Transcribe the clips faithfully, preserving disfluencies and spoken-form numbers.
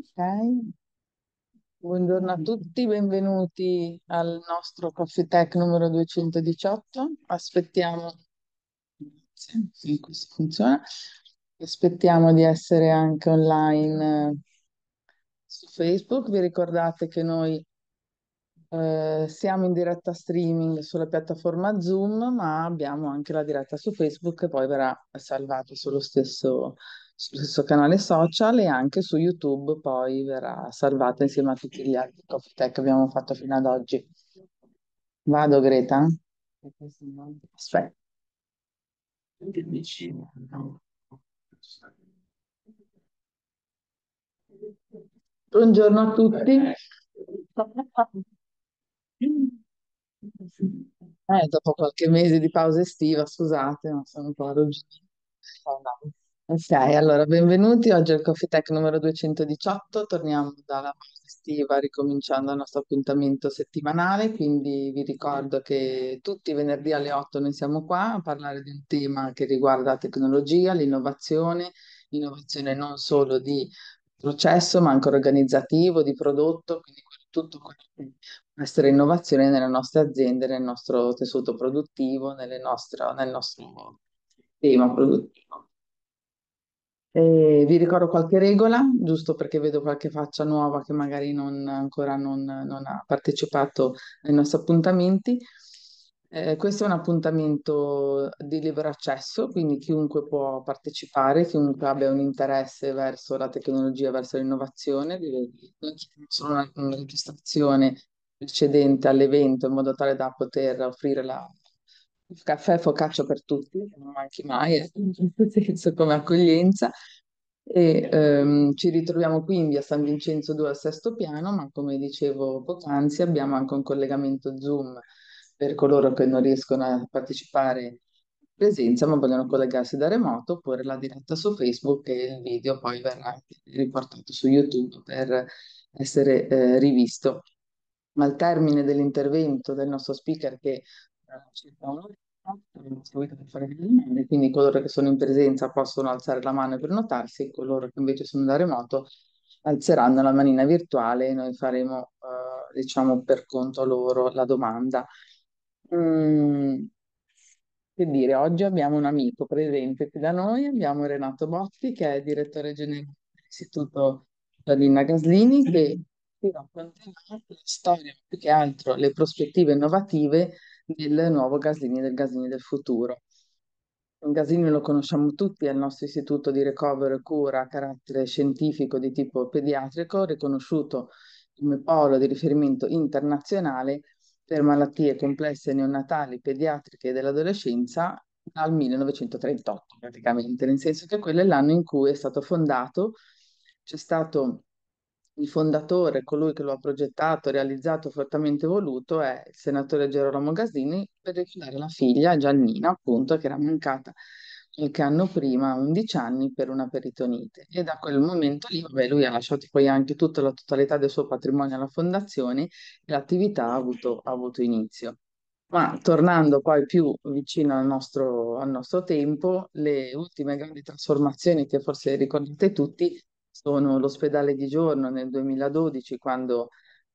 Ok, buongiorno a tutti, benvenuti al nostro Coffee Tech numero duecentodiciotto. Aspettiamo, sì, sì, questo funziona. Aspettiamo di essere anche online eh, su Facebook. Vi ricordate che noi eh, siamo in diretta streaming sulla piattaforma Zoom, ma abbiamo anche la diretta su Facebook che poi verrà salvata sullo stesso, sullo stesso canale social e anche su YouTube poi verrà salvata insieme a tutti gli altri Coffee Tech che abbiamo fatto fino ad oggi. Vado, Greta? Aspetta. Buongiorno a tutti. Eh, dopo qualche mese di pausa estiva, scusate, ma sono un po' arrugginita. Ok, allora benvenuti. Oggi al Coffee Tech numero duecentodiciotto. Torniamo dalla pausa estiva, ricominciando il nostro appuntamento settimanale. Quindi vi ricordo che tutti i venerdì alle otto noi siamo qua a parlare di un tema che riguarda la tecnologia, l'innovazione, innovazione non solo di processo, ma anche organizzativo, di prodotto, quindi tutto quello che può essere innovazione nelle nostre aziende, nel nostro tessuto produttivo, nelle nostre- nel nostro tema produttivo. E vi ricordo qualche regola, giusto perché vedo qualche faccia nuova che magari non, ancora non, non ha partecipato ai nostri appuntamenti. Eh, questo è un appuntamento di libero accesso, quindi chiunque può partecipare, chiunque abbia un interesse verso la tecnologia, verso l'innovazione. Vi- Noi chiediamo solo una, una registrazione precedente all'evento in modo tale da poter offrire la, il caffè e focaccia per tutti, che non manchi mai, eh, in questo senso come accoglienza. E ehm, ci ritroviamo quindi a San Vincenzo due al sesto piano, ma come dicevo poc'anzi abbiamo anche un collegamento Zoom per coloro che non riescono a partecipare in presenza ma vogliono collegarsi da remoto, oppure la diretta su Facebook e il video poi verrà anche riportato su YouTube per essere eh, rivisto. Ma al termine dell'intervento del nostro speaker, che eh, circa un'ora, abbiamo seguito per fare delle domande, quindi coloro che sono in presenza possono alzare la mano per notarsi, e coloro che invece sono da remoto alzeranno la manina virtuale e noi faremo, eh, diciamo, per conto loro la domanda. Mm, che dire, oggi abbiamo un amico presente qui da noi, abbiamo Renato Botti, che è direttore generale dell'Istituto Cittadina Gaslini, che ci racconterà la storia, più che altro le prospettive innovative del nuovo Gaslini, del Gaslini del futuro. Il Gaslini lo conosciamo tutti, è il nostro istituto di ricovero e cura a carattere scientifico di tipo pediatrico, riconosciuto come polo di riferimento internazionale per malattie complesse neonatali, pediatriche e dell'adolescenza dal millenovecentotrentotto praticamente, nel senso che quello è l'anno in cui è stato fondato. C'è stato il fondatore, colui che lo ha progettato, realizzato, fortemente voluto, è il senatore Gerolamo Gasini, per ricordare la figlia Giannina, appunto, che era mancata qualche anno prima, undici anni, per una peritonite. E da quel momento lì, vabbè, lui ha lasciato poi anche tutta la totalità del suo patrimonio alla fondazione e l'attività ha avuto, ha avuto inizio. Ma tornando poi più vicino al nostro, al nostro tempo, le ultime grandi trasformazioni che forse ricordate tutti sono l'ospedale di giorno nel duemiladodici, quando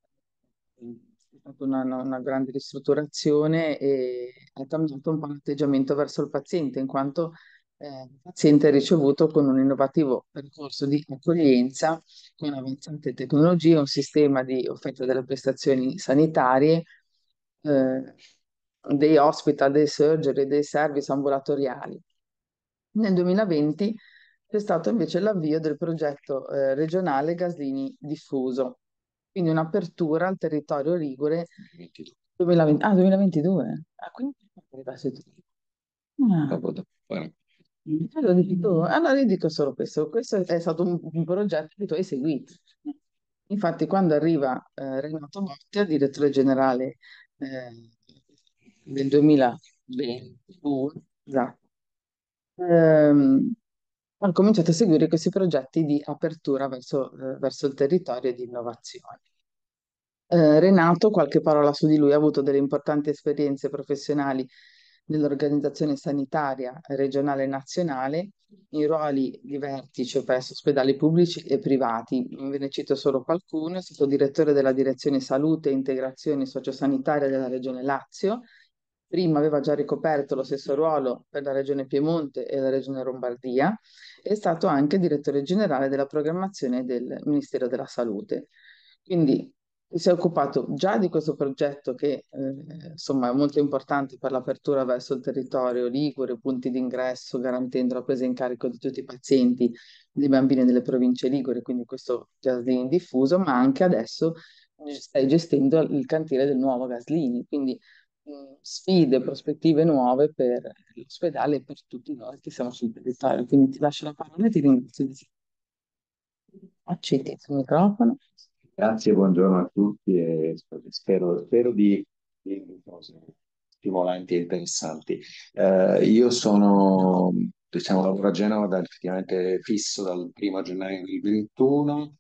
è stata una, una- una grande ristrutturazione e ha cambiato un po' l'atteggiamento verso il paziente, in quanto eh, il paziente è ricevuto con un innovativo percorso di accoglienza, con avanzate tecnologie, un sistema di offerta delle prestazioni sanitarie, eh, dei hospital, dei surgery, dei service ambulatoriali. Nel duemilaventi c'è stato invece l'avvio del progetto eh, regionale Gaslini Diffuso, quindi un'apertura al territorio ligure duemilaventi, ah, duemilaventidue. Ah, quindi arrivasse tu. Ah. Allora, dici tu? Allora io dico solo questo, questo è stato un, un progetto che tu hai seguito. Infatti quando arriva eh, Renato Botti, direttore generale eh, del duemilaventuno, esatto, ehm, hanno cominciato a seguire questi progetti di apertura verso, eh, verso il territorio e di innovazione. Eh, Renato, qualche parola su di lui, ha avuto delle importanti esperienze professionali nell'organizzazione sanitaria regionale e nazionale, in ruoli di vertice presso ospedali pubblici e privati. Ve ne cito solo qualcuno: è stato direttore della Direzione Salute e Integrazione Sociosanitaria della Regione Lazio. Prima aveva già ricoperto lo stesso ruolo per la Regione Piemonte e la Regione Lombardia. È stato anche direttore generale della programmazione del Ministero della Salute. Quindi si è occupato già di questo progetto che eh, insomma è molto importante per l'apertura verso il territorio ligure, punti d'ingresso, garantendo la presa in carico di tutti i pazienti, dei bambini delle province liguri, quindi questo Gaslini diffuso, ma anche adesso stai gestendo il cantiere del nuovo Gaslini, quindi mh, sfide, prospettive nuove per l'ospedale e per tutti noi che siamo sul territorio. Quindi ti lascio la parola e ti ringrazio di accetti il microfono. Grazie, buongiorno a tutti e spero, spero di di cose stimolanti e interessanti. Eh, io sono, diciamo, lavoro a Genova da, effettivamente fisso dal primo gennaio del ventuno.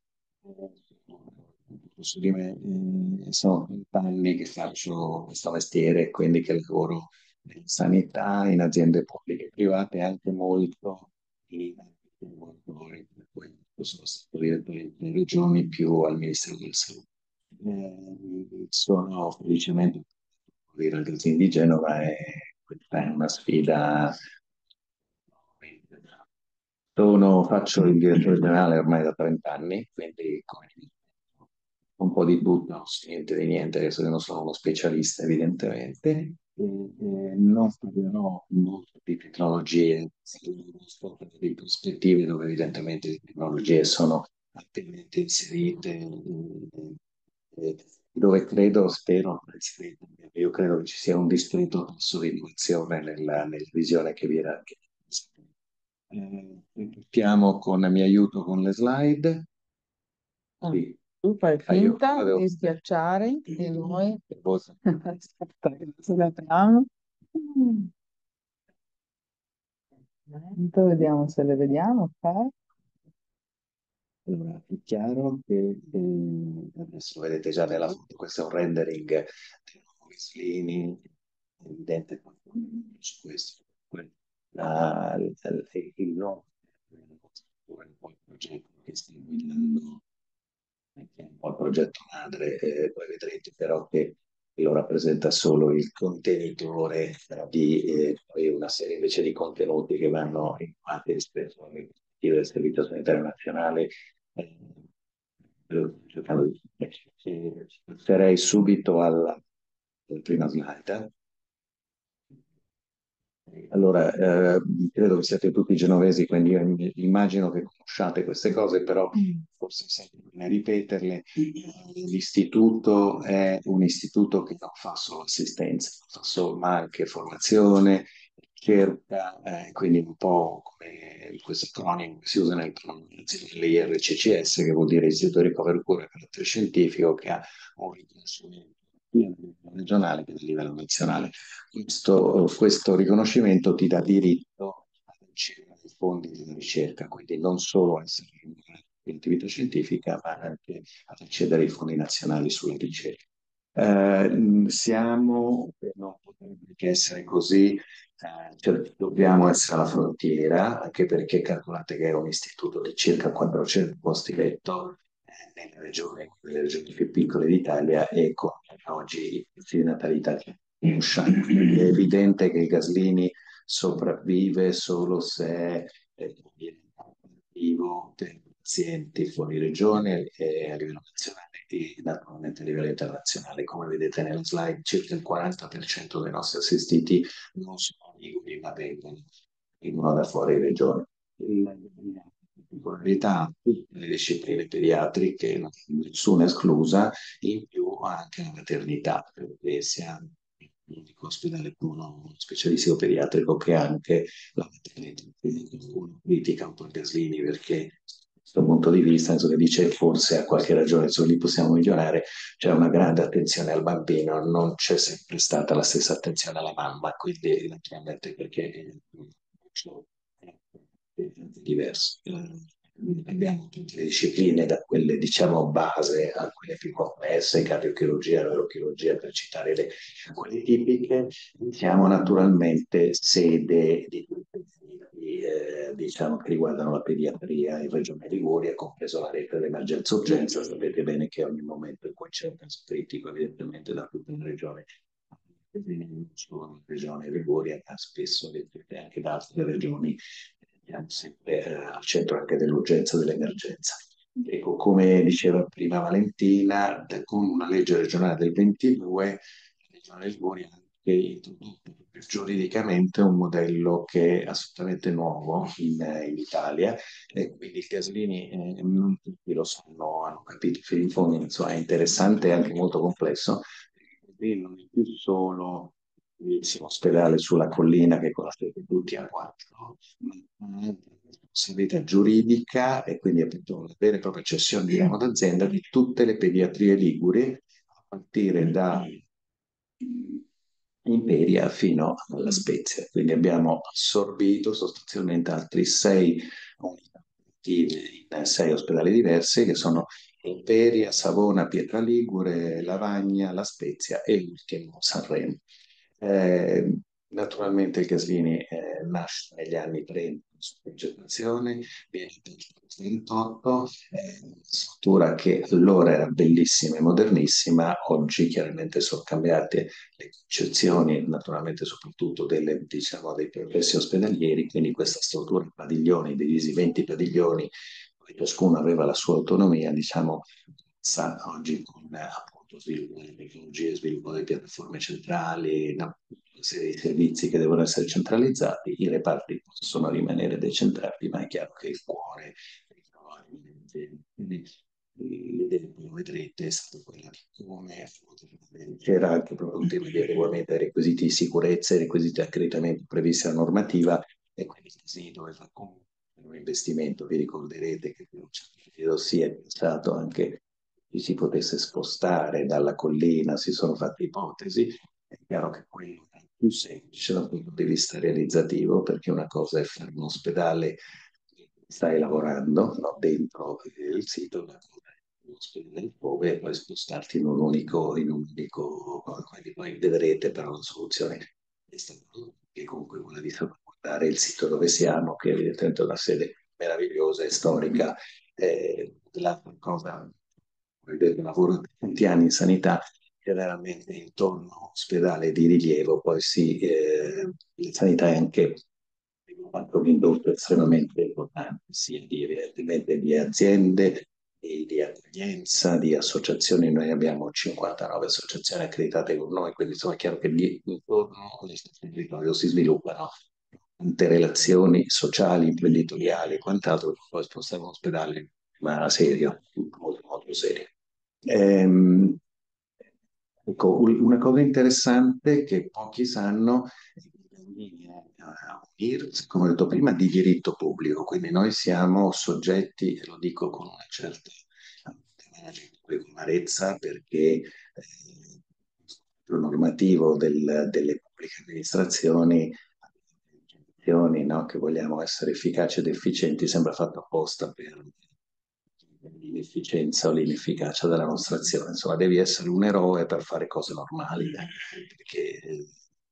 Posso dire, eh, sono vent'anni che faccio questo mestiere, quindi che lavoro in sanità, in aziende pubbliche e private, anche molto in laboratori, per cui sono stato direttore delle regioni più al Ministero della Salute. Eh, sono felicemente di ragazzi di Genova e questa è una sfida. Sono, faccio il direttore generale ormai da trenta anni, quindi come dire, un po' di tutto, niente di niente, adesso che non sono uno specialista evidentemente. E, e non parlerò molto di tecnologie, sto parlando di prospettive dove evidentemente le tecnologie sono attivamente inserite, eh, eh, dove credo, spero, io credo che ci sia un discreto tasso di innovazione nella, nella visione che viene. Eh, partiamo con, mi aiuto con le slide. Ah, Sì, tu fai ah, io finta avevo... di schiacciare e noi... Aspetta, che adesso le apriamo. Momento, vediamo se le vediamo. Ok. Allora, è chiaro che eh, adesso vedete già nella foto, questo è un rendering dei nuovi Slini, è evidente su questo. La- il il nome, un po' il progetto che sta guidando, che è un po' il progetto madre, eh, poi vedrete però che lo rappresenta solo il contenitore di eh, poi una serie invece di contenuti che vanno innovati rispetto alle direttive del Servizio Sanitario Nazionale. Eh, cercando di- eh, Passerei subito alla, alla prima slide. Allora, eh, credo che siate tutti genovesi, quindi io im- immagino che conosciate queste cose, però Mm. forse è sempre bene ripeterle. L'istituto è un istituto che non fa solo assistenza, fa solo, ma anche formazione, ricerca, eh, quindi un po' come questo acronimo che si usa nel l'I R C C S, che vuol dire Istituto di Ricovero e Cura a carattere scientifico, che ha un riconoscimento sia a livello regionale che a livello nazionale. Questo, questo riconoscimento ti dà diritto a ricevere i fondi di ricerca, quindi non solo a essere in attività scientifica, ma anche ad accedere ai fondi nazionali sulla ricerca. Eh, siamo, per non potrebbe che essere così, eh, cioè, dobbiamo essere alla frontiera, anche perché calcolate che è un istituto di circa quattrocento posti letto eh, nelle regioni, nelle regioni più piccole d'Italia e con oggi i prezzi di natalità che conosciamo. Quindi è evidente che il Gaslini sopravvive solo se è attivo per pazienti fuori regione e a livello nazionale e naturalmente a livello internazionale. Come vedete nella slide, circa il quaranta per cento dei nostri assistiti non sono liguri, ma vengono, vengono da fuori regione. La particolarità, tutte le discipline pediatriche, nessuna esclusa, in più anche la maternità, perché siamo l'unico ospedale uno specialistico pediatrico che ha anche la maternità. Quindi qualcuno critica un po' il Gaslini perché da questo punto di vista, nel senso che dice forse ha qualche ragione, su lì possiamo migliorare, c'è una grande attenzione al bambino, non c'è sempre stata la stessa attenzione alla mamma, quindi naturalmente perché è diverso. Eh, Abbiamo tutte le discipline, da quelle diciamo base a quelle più complesse, cardiochirurgia, neurochirurgia, per citare le, quelle tipiche. Siamo naturalmente sede di tutti i eh, diciamo, che riguardano la pediatria in Regione Liguria, compreso la rete dell'emergenza urgenza. Sapete bene che ogni momento in cui c'è un caso critico, evidentemente da tutta la regione, non solo la regione Liguria, ma spesso anche da altre regioni, siamo sempre eh, al centro anche dell'urgenza e dell'emergenza. Ecco, come diceva prima Valentina, da- con una legge regionale del ventidue, la regione Liguria ha anche introdotto giuridicamente un modello che è assolutamente nuovo in, in Italia, e quindi i gasolini eh, non tutti lo sanno, hanno capito fino in fondo, insomma, è interessante e anche molto complesso. Quindi non è più solo il bellissimo ospedale sulla collina che conoscete tutti a quattro, ma possibilità giuridica e quindi appunto una vera e propria cessione di ramo d'azienda di tutte le pediatrie liguri, a partire da Imperia fino alla Spezia. Quindi abbiamo assorbito sostanzialmente altri sei unità attive in sei ospedali diversi che sono Imperia, Savona, Pietra Ligure, Lavagna, La Spezia e l'ultimo Sanremo. Eh, Naturalmente il Gaslini eh, nasce negli anni trenta su progettazione, viene nel ventotto, è una struttura che allora era bellissima e modernissima, oggi chiaramente sono cambiate le concezioni, naturalmente soprattutto delle, diciamo, dei percorsi ospedalieri, quindi questa struttura in padiglioni, divisi venti padiglioni, dove ciascuno aveva la sua autonomia, diciamo, sa, oggi con eh, appunto sviluppo delle tecnologie, sviluppo delle piattaforme centrali, una serie di servizi che devono essere centralizzati, i reparti possono rimanere decentrati, ma è chiaro che il cuore ritrovare quindi l'idea, come vedrete, è stata quella di come c'era anche proprio un tema di adeguamento ai requisiti di sicurezza, ai requisiti di accreditamento previsti dalla normativa, e quindi si doveva comunque un investimento. Vi ricorderete che per un certo periodo si è pensato anche che si potesse spostare dalla collina, si sono fatte ipotesi. È chiaro che quello è più semplice dal punto di vista realizzativo, perché una cosa è fare un ospedale, stai lavorando, no, dentro il sito, una cosa è un ospedale dove e poi spostarti in un unico, in un unico, quindi poi vedrete però la soluzione è stata che comunque quella di salvaguardare il sito dove siamo, che evidentemente è una sede meravigliosa e storica. Eh, l'altra cosa, vedete, lavoro da tanti anni in sanità, generalmente intorno a un ospedale di rilievo, poi sì, eh, la sanità è anche fatto un'industria estremamente importante, sia di, evidentemente di aziende, di, di accoglienza, di associazioni. Noi abbiamo cinquantanove associazioni accreditate con noi, quindi insomma è chiaro che lì intorno al territorio si sviluppano tante relazioni sociali, imprenditoriali e quant'altro, che poi spostare un ospedale, ma serio, molto, molto serio. Ehm, ecco, un- una cosa interessante che pochi sanno è che i bambini hanno un I R S, come ho detto prima, di diritto pubblico, quindi noi siamo soggetti, e lo dico con una certa eh, amarezza, perché eh, il normativo del- delle pubbliche amministrazioni, no, che vogliamo essere efficaci ed efficienti, sembra fatto apposta per l'inefficienza o l'inefficacia della nostra azione. Insomma, devi essere un eroe per fare cose normali, eh, perché, eh,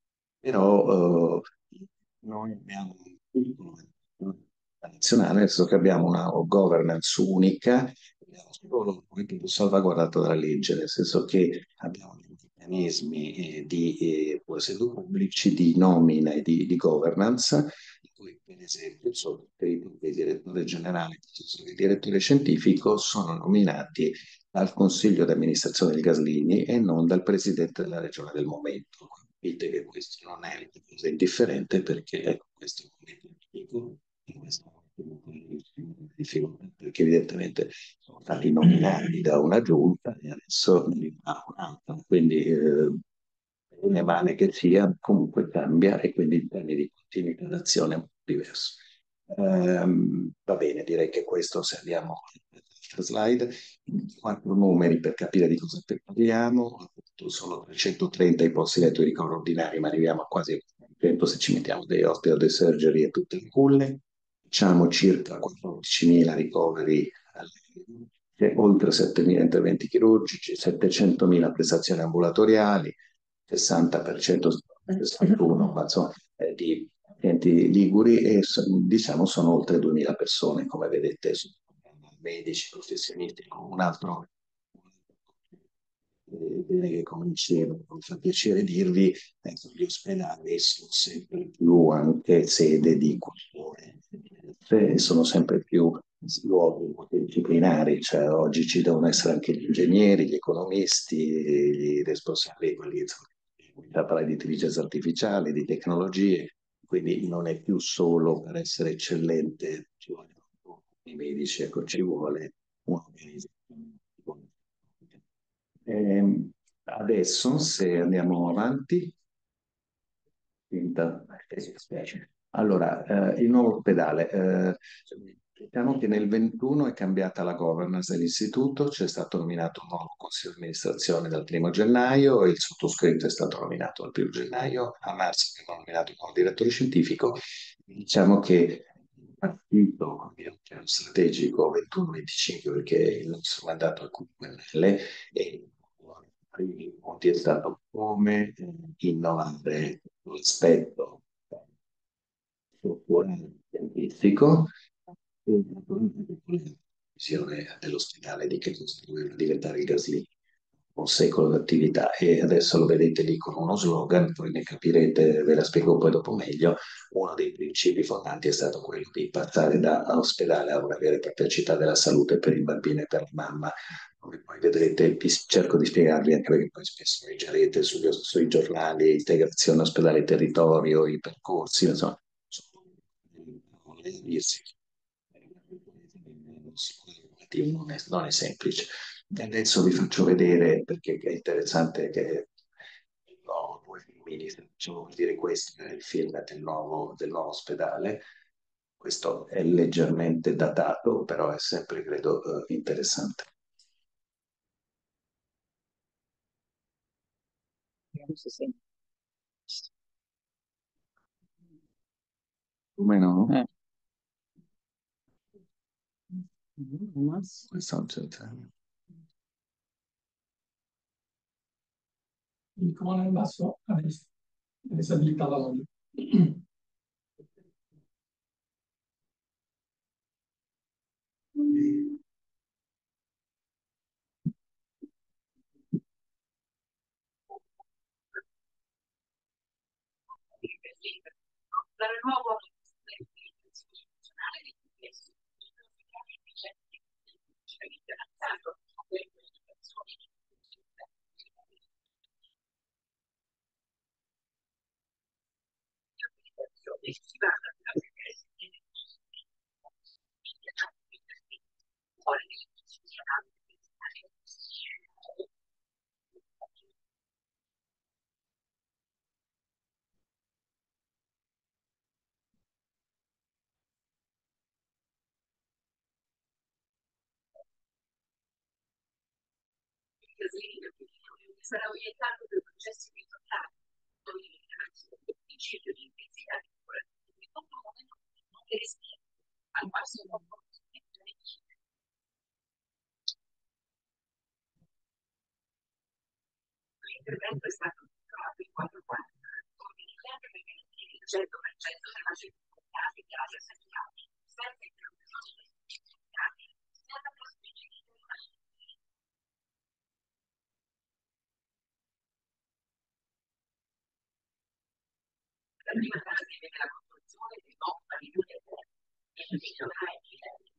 però eh, noi abbiamo un piccolo nazionale, nel senso che abbiamo una governance unica, abbiamo solo un salvaguardato dalla legge, nel senso che abbiamo dei meccanismi eh, di eh, possedo pubblici, di nomina e di, di governance, in cui per esempio il sottoscritto, il direttore generale e il direttore scientifico sono nominati dal consiglio di amministrazione del Gaslini e non dal presidente della regione del momento. Capite che questo non è una cosa indifferente, perché ecco, questo è un momento politico, in questo momento, perché evidentemente sono stati nominati da una giunta e adesso ne va un'altra. Quindi eh, ne male che sia, comunque cambia, e quindi in termini di continuità d'azione è un po' diverso. Ehm, va bene, direi che questo, se andiamo all'altra slide, quattro numeri per capire di cosa parliamo. Appunto, sono trecentotrenta i posti letto di ricovero ordinari, ma arriviamo a quasi cento se ci mettiamo dei hospital, delle surgery e tutte le culle. Facciamo circa quattordicimila ricoveri all'anno, c'è oltre settemila interventi chirurgici, settecentomila prestazioni ambulatoriali, sessanta per cento, sessantuno, ma insomma, eh, di pazienti liguri e so- diciamo sono oltre duemila persone, come vedete, sono medici, professionisti, con un altro eh, bene che come dicevo, mi fa piacere dirvi, ecco, gli ospedali sono sempre più anche sede di culture, e sono sempre più luoghi multidisciplinari, cioè oggi ci devono essere anche gli ingegneri, gli economisti, i responsabili, quelli insomma, di unità per l'intelligenza artificiale, di tecnologie, quindi non è più solo per essere eccellente, ci vogliono i medici, ecco, ci vuole un'organizzazione. Ehm, adesso, se andiamo avanti, finta- allora, eh, il nuovo ospedale. Eh, diciamo che nel ventuno è cambiata la governance dell'istituto, c'è stato nominato un nuovo consiglio di amministrazione dal primo gennaio e il sottoscritto è stato nominato al primo gennaio. A marzo abbiamo nominato un nuovo direttore scientifico. Diciamo che il partito come un piano strategico ventuno venticinque, perché il nostro mandato è Q N L, e i punti è stato come eh, innovare l'aspetto strutturale scientifico e la visione dell'ospedale di che cosa doveva diventare il Gasly, un secolo d'attività, e adesso lo vedete lì con uno slogan, poi ne capirete, ve la spiego poi dopo meglio. Uno dei principi fondanti è stato quello di passare da ospedale a una vera e propria città della salute per il bambino e per la mamma, come poi vedrete, vi cerco di spiegarvi anche perché poi spesso leggerete sugli- sui giornali, integrazione ospedale-territorio, i percorsi, insomma, sono dirsi. Non è, non è semplice. E adesso vi faccio vedere, perché è interessante che no, due filmini, facciamo vuol dire questo, è il film del nuovo, del nuovo ospedale. Questo è leggermente datato, però è sempre, credo, eh, interessante. Sì, sì. Come no? Eh. Mm, Questo non c'è tempo. Il comando in basso a destra, adesso abilita la lobby. Per il nuovo istituzionale di questo sarà orientato per processi risultati, il principio di intensità di lavorazione, in questo momento non che rischia al massimo l'intervento è stato trovato in quattro quarti, con l'impianto per garantire il cento per cento della circolazione di gas essenziali, senza interruzioni giustificate, senza trasferimenti. La prima fase della costruzione di nuovo padiglione e il migliorare i livelli.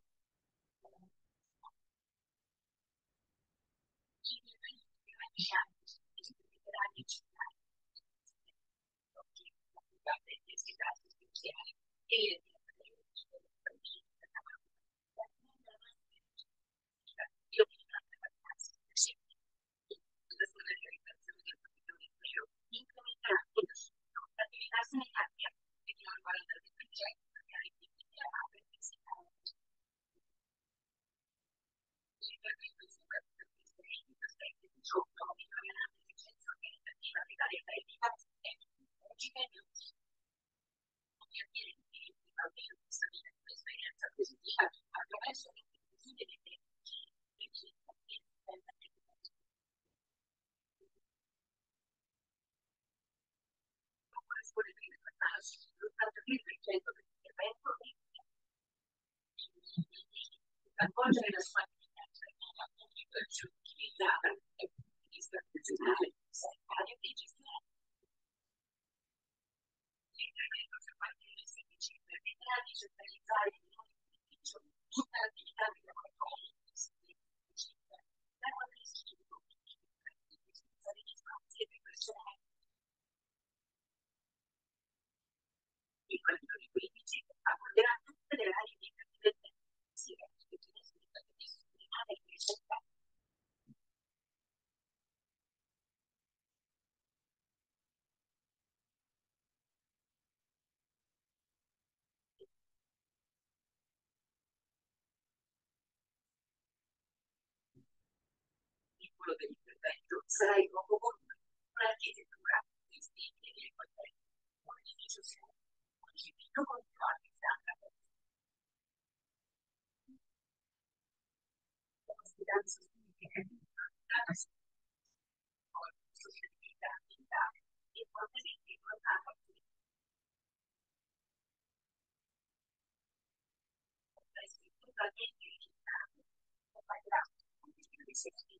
L'attività sanitaria che ti riguarda il progetto, magari di l'intervento su questo aspetti di giorno, migliorare l'efficienza organizzativa dell'area medica e logica e disponibilità l'ottantadue per cento dell'intervento coinvolgere la sua attività utilizzata dal punto di vista funzionale, sanitario e gestionale. L'intervento fermativo dei servizi permetterà di centralizzare in un ufficio tutta l'attività di laboratorio, la quale istituto senza degli spazi e del personale. Il capitolo quindici accorderà tutte le aree di intervento sia che disciplinare e ricercare. Quello dell'intervento sarà il nuovo volume, un'architettura distinta e potente, un edificio sicuro, concepito con qualche standard. L'ospitale significativa, la sostenibilità ambientale e fortemente importante. Resti totalmente rifiutato, comparirà con i servizi.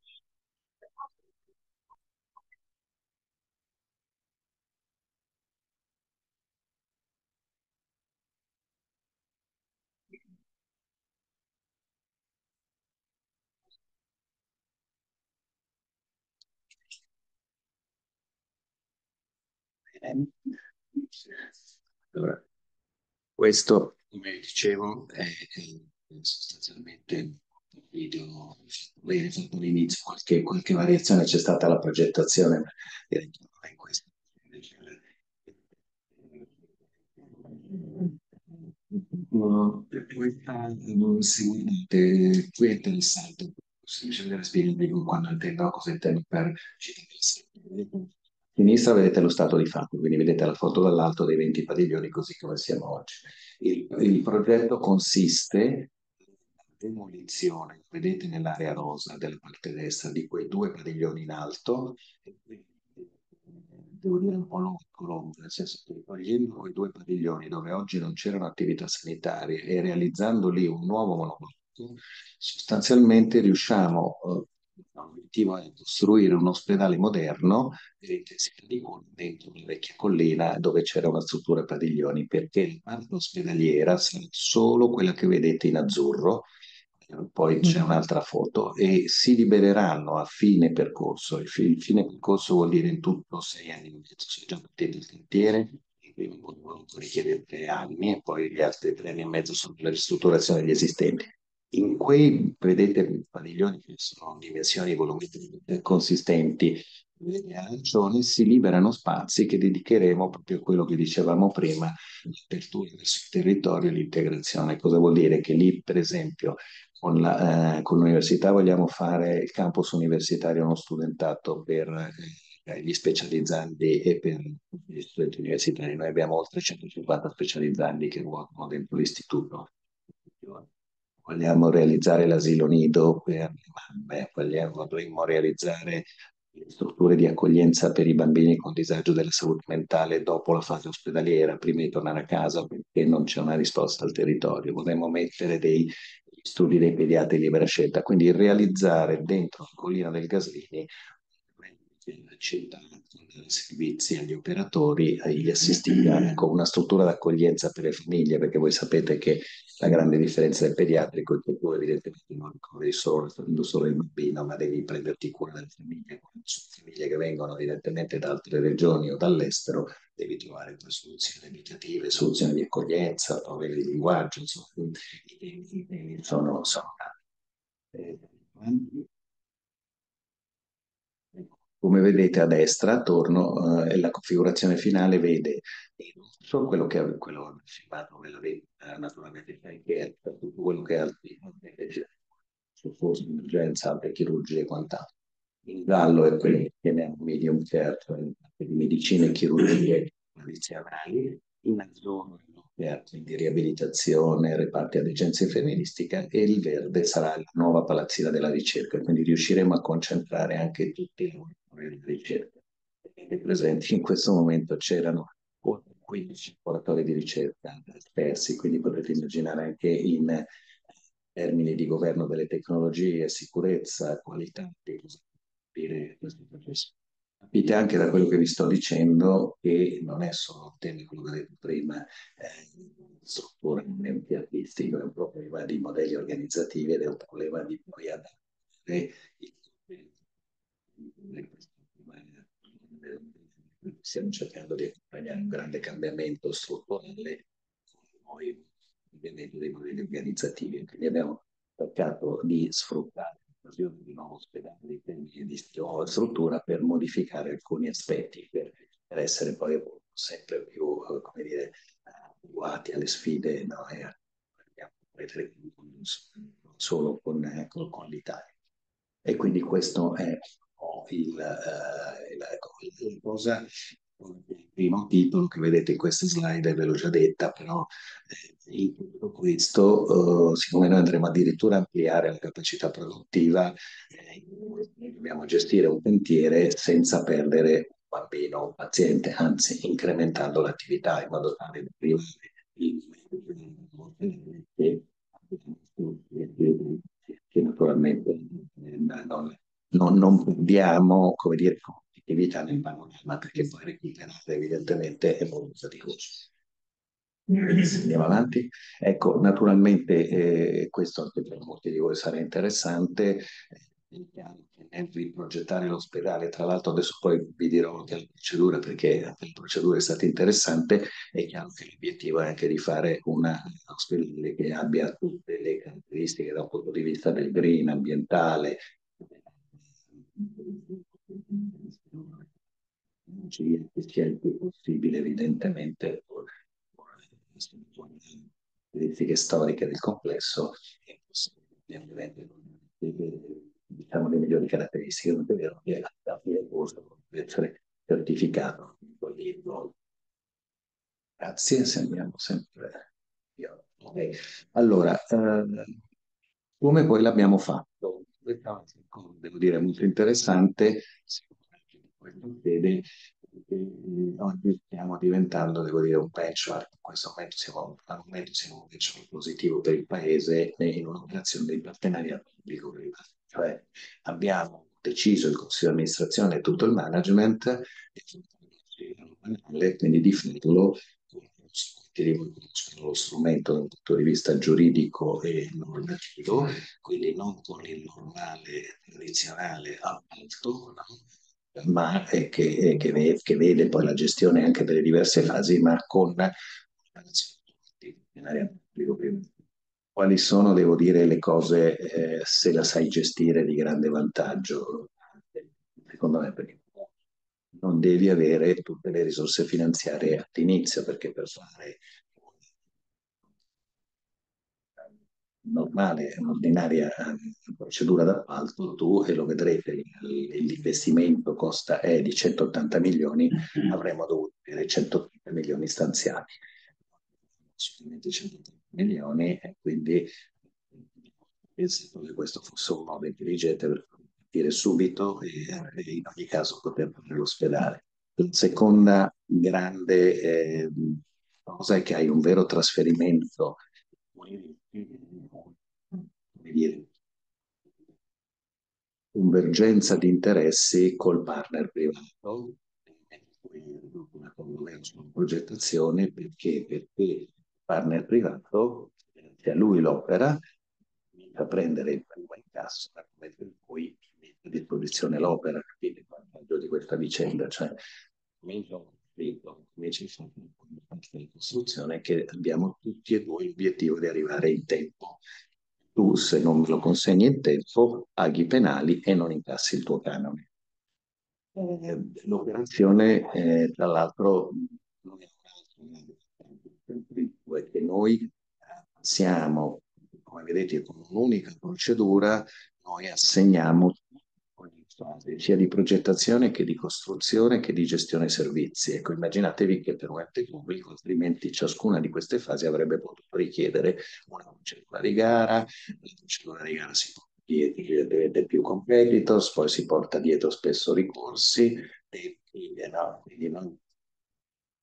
Allora, questo, come dicevo, è, è sostanzialmente un video, bene fatto all'inizio, qualche, qualche variazione c'è stata alla progettazione, ma direi che non è questo. No, questa, non si guardate, qui è interessante, semplicemente spiegare quando intendo cosa intendo per cittadini. A sinistra vedete lo stato di fatto, quindi vedete la foto dall'alto dei venti padiglioni così come siamo oggi. Il, il progetto consiste nella demolizione, vedete nell'area rosa della parte destra, di quei due padiglioni in alto, e quindi, devo dire un po' lungo, nel senso che togliendo quei due padiglioni dove oggi non c'erano attività sanitarie e realizzando lì un nuovo monoblocco, sostanzialmente riusciamo, eh, l'obiettivo è costruire un ospedale moderno dell'intensità di cura dentro una vecchia collina dove c'era una struttura padiglioni, perché la parte ospedaliera sarà solo quella che vedete in azzurro, poi c'è un'altra foto, e si libereranno a fine percorso. Il, fi- il fine percorso vuol dire in tutto sei anni e mezzo, se già partite il cantiere, il primo modulo richiede tre anni e poi gli altri tre anni e mezzo sono la ristrutturazione degli esistenti. In quei, vedete, padiglioni che sono dimensioni volumetriche consistenti, le arancioni, si liberano spazi che dedicheremo proprio a quello che dicevamo prima, l'apertura verso il territorio e l'integrazione. Cosa vuol dire? Che lì, per esempio, con la, eh, con l'università vogliamo fare il campus universitario non studentato per eh, gli specializzandi e per gli studenti universitari. Noi abbiamo oltre centocinquanta specializzandi che ruotano dentro l'istituto. Vogliamo realizzare l'asilo nido per le mamme, vogliamo, vorremmo realizzare le strutture di accoglienza per i bambini con disagio della salute mentale dopo la fase ospedaliera, prima di tornare a casa perché non c'è una risposta al territorio. Vorremmo mettere dei studi dei pediatri di libera scelta, quindi realizzare dentro la collina del Gaslini la città con servizi agli operatori, agli assistiti, con una struttura d'accoglienza per le famiglie, perché voi sapete che la grande differenza del pediatrico è che tu evidentemente non ricoveri solo, solo il bambino, ma devi prenderti cura delle famiglie. Quando sono famiglie che vengono evidentemente da altre regioni o dall'estero, devi trovare poi soluzioni abitative, soluzioni di accoglienza, problemi di linguaggio, insomma, i temi sono, sono tanti. Eh, Come vedete a destra, attorno, eh, la configurazione finale vede il rosso, quello che è quello filmato nella vetta, naturalmente, che è tutto quello che è al soccorso, emergenza, altre chirurgie e quant'altro. Il giallo è quello che chiamiamo medium care, cioè di medicina e chirurgie tradizionali, in azzurro care, quindi riabilitazione, reparti a degenza infermieristica, e il verde sarà la nuova palazzina della ricerca, quindi riusciremo a concentrare anche tutti i lavoratori della ricerca. E presenti in questo momento c'erano oltre quindici laboratori di ricerca dispersi, quindi potete immaginare anche in eh, termini di governo delle tecnologie, sicurezza, qualità, di cosa vuol dire questo processo. Capite anche da quello che vi sto dicendo che non è solo un tema, quello che ho detto prima, eh, struttura impiantistica, è un problema di modelli organizzativi ed è un problema di poi adattare i stiamo cercando di accompagnare un grande cambiamento strutturale con i cambiamenti dei modelli organizzativi. Quindi abbiamo cercato di sfruttare l'occasione di un nuovo ospedale di termini di nuova struttura per modificare alcuni aspetti, per, per essere poi sempre più, eh, come dire, adeguati alle sfide, no? E abbiamo non solo con, eh, con, con l'Italia. E quindi questo è oh, il, eh, il, ecco, la cosa, il primo titolo che vedete in queste slide, ve l'ho già detta, però eh, in tutto questo, eh, siccome noi andremo addirittura a ampliare la capacità produttiva, eh, dobbiamo gestire un cantiere senza perdere un bambino, un paziente, anzi incrementando l'attività in modo tale da arrivare il che naturalmente eh, non, non, non perdiamo, come dire, competitività nel panorama, perché poi recuperare evidentemente è molto faticoso. Andiamo avanti. Ecco, naturalmente eh, questo anche per molti di voi sarà interessante. È chiaro che nel riprogettare l'ospedale, tra l'altro adesso poi vi dirò anche la procedura perché anche la procedura è stata interessante, è chiaro che l'obiettivo è anche di fare una ospedale che abbia tutte le caratteristiche da un punto di vista del green, ambientale, che sia il più possibile evidentemente caratteristiche storiche del complesso e ovviamente diciamo le migliori caratteristiche, non è vero che la fine corso deve essere certificato. Grazie, sembriamo sempre. Okay. Allora, eh, come poi l'abbiamo fatto? Questa è una cosa, devo dire, molto interessante, sicuramente in questa sede, perché oggi stiamo diventando, devo dire, un benchmark. In questo momento siamo, al momento siamo un benchmark positivo per il Paese in un'operazione di partenariato pubblico-privato. Cioè abbiamo deciso il Consiglio di amministrazione e tutto il management, quindi di farlo lo strumento dal punto di vista giuridico e normativo, quindi non con il normale tradizionale appalto, no? Ma è che, è che, vede, che vede poi la gestione anche delle diverse fasi, ma con quali sono, devo dire, le cose, eh, se la sai gestire, di grande vantaggio? Secondo me, perché non devi avere tutte le risorse finanziarie all'inizio, perché per fare normale, un'ordinaria procedura d'appalto, tu, e lo vedrete, l'investimento costa è di centottanta milioni, avremmo dovuto avere centottanta milioni stanziati. Assolutamente centottanta milioni, e quindi penso che questo fosse un modo intelligente per partire subito e, e in ogni caso poter fare l'ospedale. La seconda grande eh, cosa è che hai un vero trasferimento, come dire, convergenza di interessi col partner privato, una progettazione perché, perché il partner privato sia lui l'opera, a prendere il primo incasso nel momento in cui mette a disposizione l'opera, capite il vantaggio di questa vicenda, cioè meno scritto, invece di costruzione, che abbiamo tutti e due l'obiettivo di arrivare in tempo. Tu, se non me lo consegni in tempo, paghi i penali e non incassi il tuo canone. Eh, l'operazione, eh, tra l'altro, non è è che noi siamo, come vedete, con un'unica procedura, noi assegniamo ogni fase, sia di progettazione che di costruzione che di gestione servizi. Ecco, immaginatevi che per un ente pubblico, altrimenti ciascuna di queste fasi avrebbe potuto richiedere una procedura di gara, la procedura di gara si porta dietro più competitors, poi si porta dietro spesso ricorsi, e, no, quindi non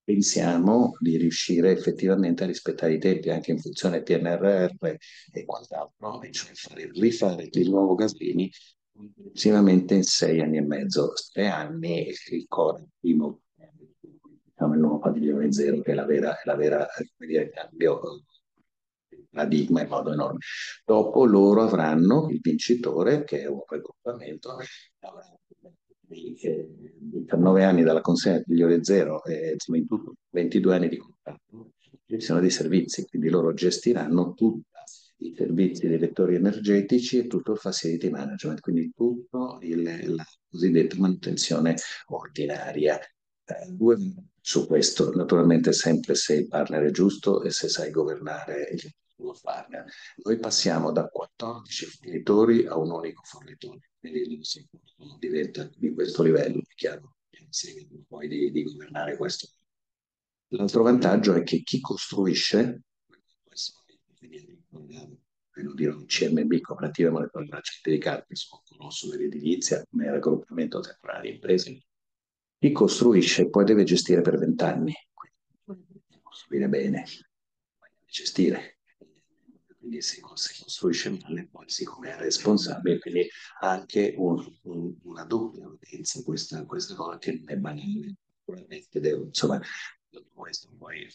pensiamo di riuscire effettivamente a rispettare i tempi anche in funzione del P N R R e quant'altro, e cioè fare, rifare il nuovo Gaslini complessivamente in sei anni e mezzo, tre anni il core, il primo, diciamo, il nuovo padiglione zero, che è la vera, è la vera come dire, cambio di paradigma in modo enorme. Dopo loro avranno il vincitore, che è un raggruppamento, avrà diciannove anni dalla consegna del padiglione zero e insomma, in tutto ventidue anni di contratto, gestione dei servizi, quindi loro gestiranno tutti i servizi dei vettori energetici e tutto il facility management, quindi tutto il, la cosiddetta manutenzione ordinaria. Eh, due su questo, naturalmente sempre se il partner è giusto e se sai governare il tuo partner. Noi passiamo da quattordici fornitori a un unico fornitore, quindi diventa di questo livello, è chiaro, poi di, di governare questo. L'altro vantaggio è che chi costruisce, questo quello di un C M B, cooperative monetarie mercanti di carte, sono un colosso dell'edilizia, come raggruppamento temporaneo di imprese, chi costruisce poi deve gestire per vent'anni, quindi deve costruire bene, gestire. Quindi se, se costruisce male, poi siccome è responsabile, quindi ha anche un, un, una doppia utenza, questa, questa cosa che non è banale. Naturalmente devo, insomma, questo poi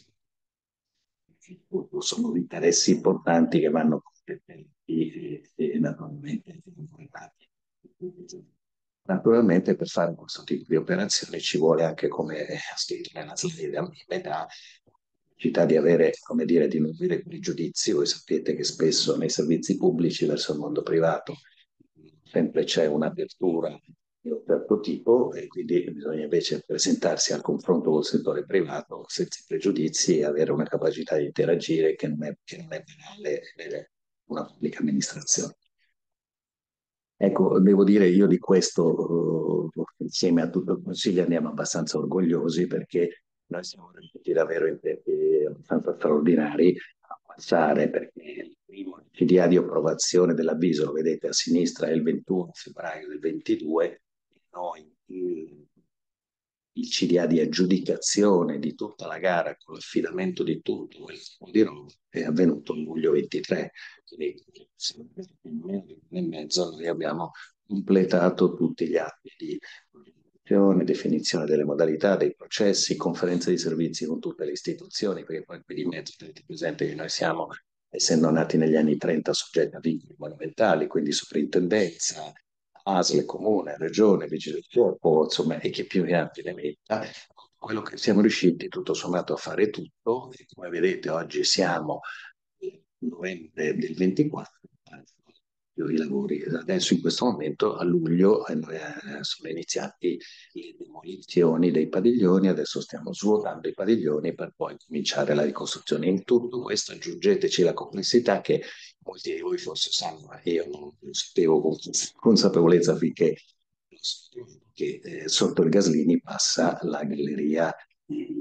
sono interessi importanti che vanno completamente e, e naturalmente informati. Naturalmente per fare questo tipo di operazioni ci vuole anche, come ha scritto nella slide, la capacità di avere, come dire, di non avere pregiudizi. Voi sapete che spesso nei servizi pubblici verso il mondo privato sempre c'è un'apertura di un certo tipo e quindi bisogna invece presentarsi al confronto col settore privato senza pregiudizi e avere una capacità di interagire che non è, che non è banale nelle una pubblica amministrazione. Ecco, devo dire, io di questo, eh, insieme a tutto il Consiglio, andiamo abbastanza orgogliosi perché noi siamo riusciti davvero in tempi abbastanza straordinari a passare, perché il primo C D A di approvazione dell'avviso, lo vedete a sinistra, è il ventuno febbraio del ventidue, noi il il C D A di aggiudicazione di tutta la gara con l'affidamento di tutto quel tipo di roba è avvenuto a luglio ventitré, quindi in meno di un anno e mezzo noi abbiamo completato tutti gli atti di progettazione, definizione delle modalità, dei processi, conferenze di servizi con tutte le istituzioni, perché poi qui di mezzo tenete presente che noi siamo, essendo nati negli anni trenta, soggetti a vincoli monumentali, quindi soprintendenza, A S L, Comune, Regione, Vigili del Fuoco, insomma, e chi più ne ha più ne metta. Quello che siamo riusciti tutto sommato a fare tutto, e come vedete oggi siamo nel novembre del ventiquattro, i lavori adesso in questo momento a luglio eh, sono iniziati le demolizioni dei padiglioni, adesso stiamo svuotando i padiglioni per poi cominciare la ricostruzione. In tutto questo aggiungeteci la complessità che molti di voi forse sanno, ma io non lo sapevo con consapevolezza finché che eh, sotto il Gaslini passa la galleria di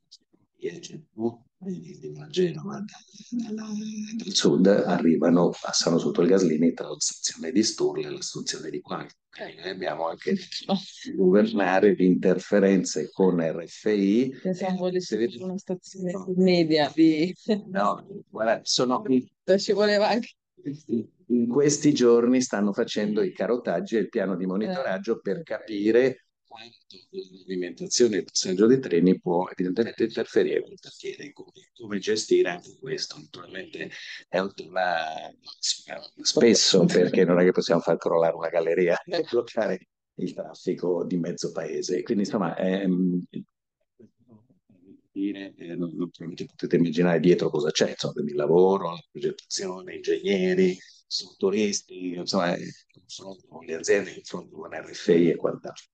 da Genova, dal, dal sud, arrivano, passano sotto il Gaslini tra la stazione di Sturla e la stazione di Quanto. Okay, noi abbiamo anche governare le interferenze con R F I. Pensavo volessi una stazione media di... No, guarda, sono... Ci voleva anche... In questi giorni stanno facendo i carotaggi e il piano di monitoraggio per capire quanto la movimentazione e il passaggio dei treni può evidentemente interferire con il cantiere, come, come gestire anche questo. Naturalmente è un tema spesso, perché non è che possiamo far crollare una galleria e bloccare il traffico di mezzo paese. Quindi insomma è, dire, eh, non, non potete immaginare dietro cosa c'è, insomma, quindi il lavoro, la progettazione, ingegneri, strutturisti, insomma, il confronto con le aziende, il confronto con R F I e quant'altro.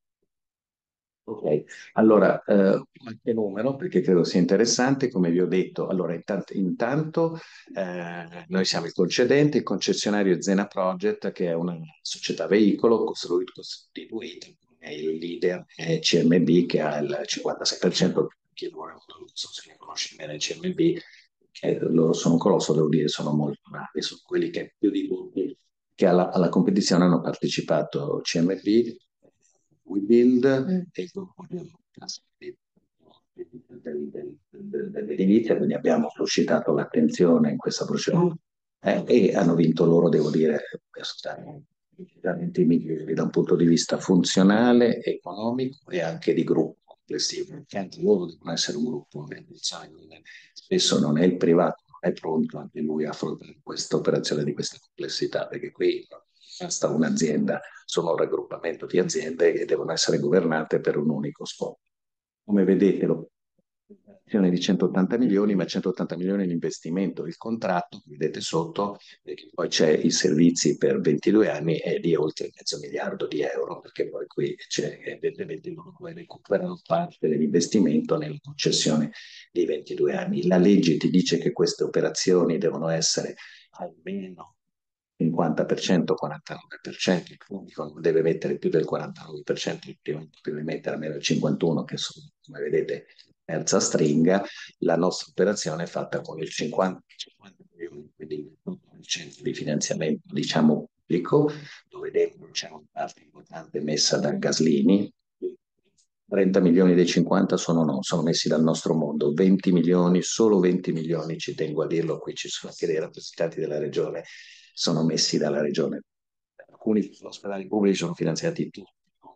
Ok, allora eh, qualche numero perché credo sia interessante, come vi ho detto. Allora, intanto, intanto eh, noi siamo il concedente, il concessionario è Zena Project, che è una società veicolo costruita, costituita, è il leader è C M B che ha il cinquantasei per cento, chi lavora con non so se ne conosce bene C M B, che loro sono un colosso, devo dire, sono molto bravi, sono quelli che più di tutti che alla, alla competizione hanno partecipato C M B, WeBuild mm. e il gruppo di dell'edilizia, quindi abbiamo suscitato l'attenzione in questa procedura. Eh, e hanno vinto loro, devo dire, decisamente i migliori da un punto di vista funzionale, economico e anche di gruppo complessivo, perché anche loro devono essere un gruppo, spesso non è il privato, non è pronto anche lui a affrontare questa operazione di questa complessità, perché qui basta un'azienda, sono un raggruppamento di aziende che devono essere governate per un unico scopo. Come vedete, l'operazione di centottanta milioni, ma centottanta milioni in investimento. Il contratto, che vedete sotto, perché poi c'è i servizi per ventidue anni, è di oltre mezzo miliardo di euro, perché poi qui c'è evidentemente loro poi recuperano parte dell'investimento nella concessione di ventidue anni. La legge ti dice che queste operazioni devono essere almeno cinquanta per cento, quarantanove per cento, il pubblico non deve mettere più del quarantanove per cento, il primo deve mettere almeno il cinquantuno per cento, che sono, come vedete, terza stringa. La nostra operazione è fatta con il cinquanta, cinquanta milioni, quindi il ventotto per cento di finanziamento, diciamo, pubblico, dove dentro c'è una parte importante messa da Gaslini. trenta milioni dei cinquanta sono, no, sono messi dal nostro mondo, venti milioni, solo venti milioni, ci tengo a dirlo, qui ci sono anche dei rappresentanti della regione, sono messi dalla regione. Alcuni ospedali pubblici sono finanziati tutti.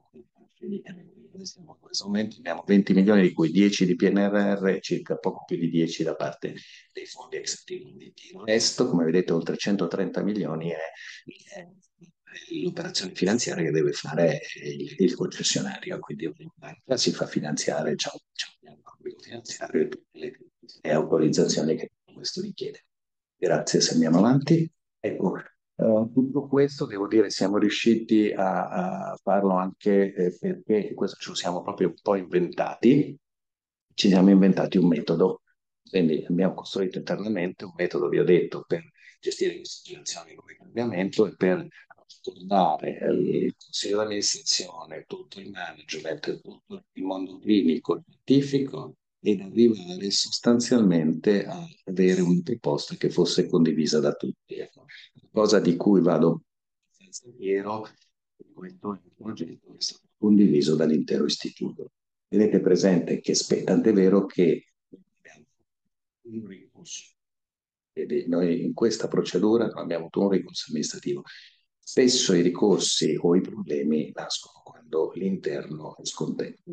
In questo momento abbiamo venti milioni, di cui dieci di P N R R e circa poco più di dieci da parte dei fondi extraordinari. Il resto, come vedete, oltre centotrenta milioni è, è l'operazione finanziaria che deve fare il, il concessionario, quindi una banca si fa finanziare, c'è un piano finanziario e tutte le, le autorizzazioni che questo richiede. Grazie, se andiamo avanti. Ecco, Uh, tutto questo, devo dire, siamo riusciti a, a farlo anche eh, perché questo ce lo siamo proprio un po' inventati, ci siamo inventati un metodo, quindi abbiamo costruito internamente un metodo, vi ho detto, per gestire le situazioni come cambiamento e per dare il consiglio di amministrazione, tutto il management, tutto il mondo clinico, scientifico, ed arrivare sostanzialmente a avere una proposta che fosse condivisa da tutti. Ecco, cosa di cui vado senza fiero, questo è un progetto che è stato condiviso dall'intero istituto. Tenete presente che tant'è è vero che abbiamo un ricorso. Ed noi in questa procedura non abbiamo avuto un ricorso amministrativo. Spesso i ricorsi o i problemi nascono quando l'interno è scontento.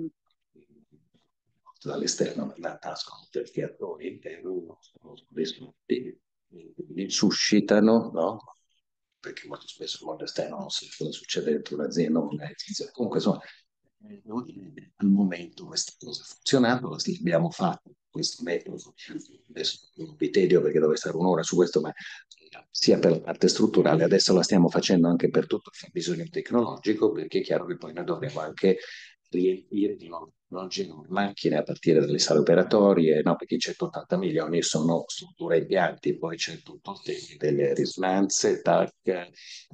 Dall'esterno nascono perché attori interni non sono risolti, li suscitano, no? Perché molto spesso il mondo esterno non sa cosa succede dentro un'azienda o un'organizzazione. Comunque, insomma, al momento questa cosa ha funzionato, l'abbiamo fatto, questo metodo. Adesso non vi tedio perché dovrei stare un'ora su questo, ma sia per la parte strutturale, adesso la stiamo facendo anche per tutto il fabbisogno tecnologico, perché è chiaro che poi noi dovremo anche riempire di nuove tecnologie, nuove macchine a partire dalle sale operatorie, no? Perché i centottanta milioni sono strutture e impianti, poi c'è tutto il tema delle risonanze, T A C,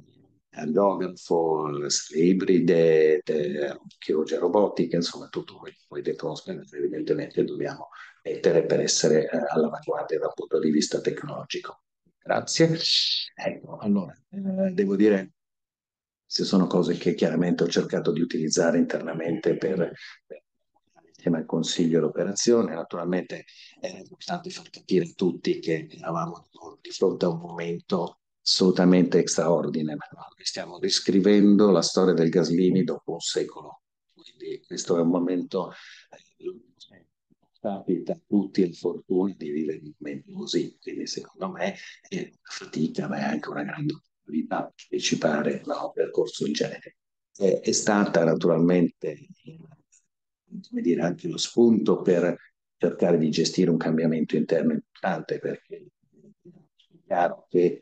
andografo, le ibride, chirurgia robotica, insomma tutto quello che poi dentro l'ospedale evidentemente dobbiamo mettere per essere eh, all'avanguardia dal punto di vista tecnologico. Grazie. Ecco, allora, eh, devo dire, queste sono cose che chiaramente ho cercato di utilizzare internamente per, per insieme al consiglio l'operazione. Naturalmente è importante far capire a tutti che eravamo di fronte a un momento assolutamente straordinario. Stiamo riscrivendo la storia del Gaslini dopo un secolo. Quindi questo è un momento eh, capita a tutti la fortuna di vivere un momento così. Quindi secondo me è una fatica, ma è anche una grande opportunità partecipare a un percorso del genere. È, è stata naturalmente, come dire, anche lo spunto per cercare di gestire un cambiamento interno importante, perché è chiaro che,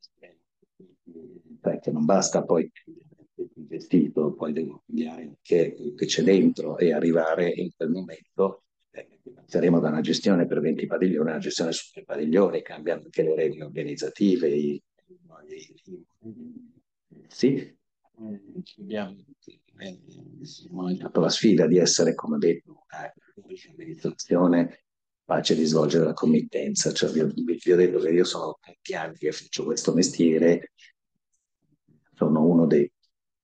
che non basta poi investito, poi devo cambiare anche quello che c'è dentro e arrivare in quel momento. Eh, saremo da una gestione per venti padiglioni a una gestione su tre padiglioni, cambiando anche le regole organizzative. I, i, i, sì, abbiamo fatto la sfida di essere, come detto, un'amministrazione capace di svolgere la committenza. Cioè, vi, ho, vi ho detto che io sono tanti anni che faccio questo mestiere, sono uno dei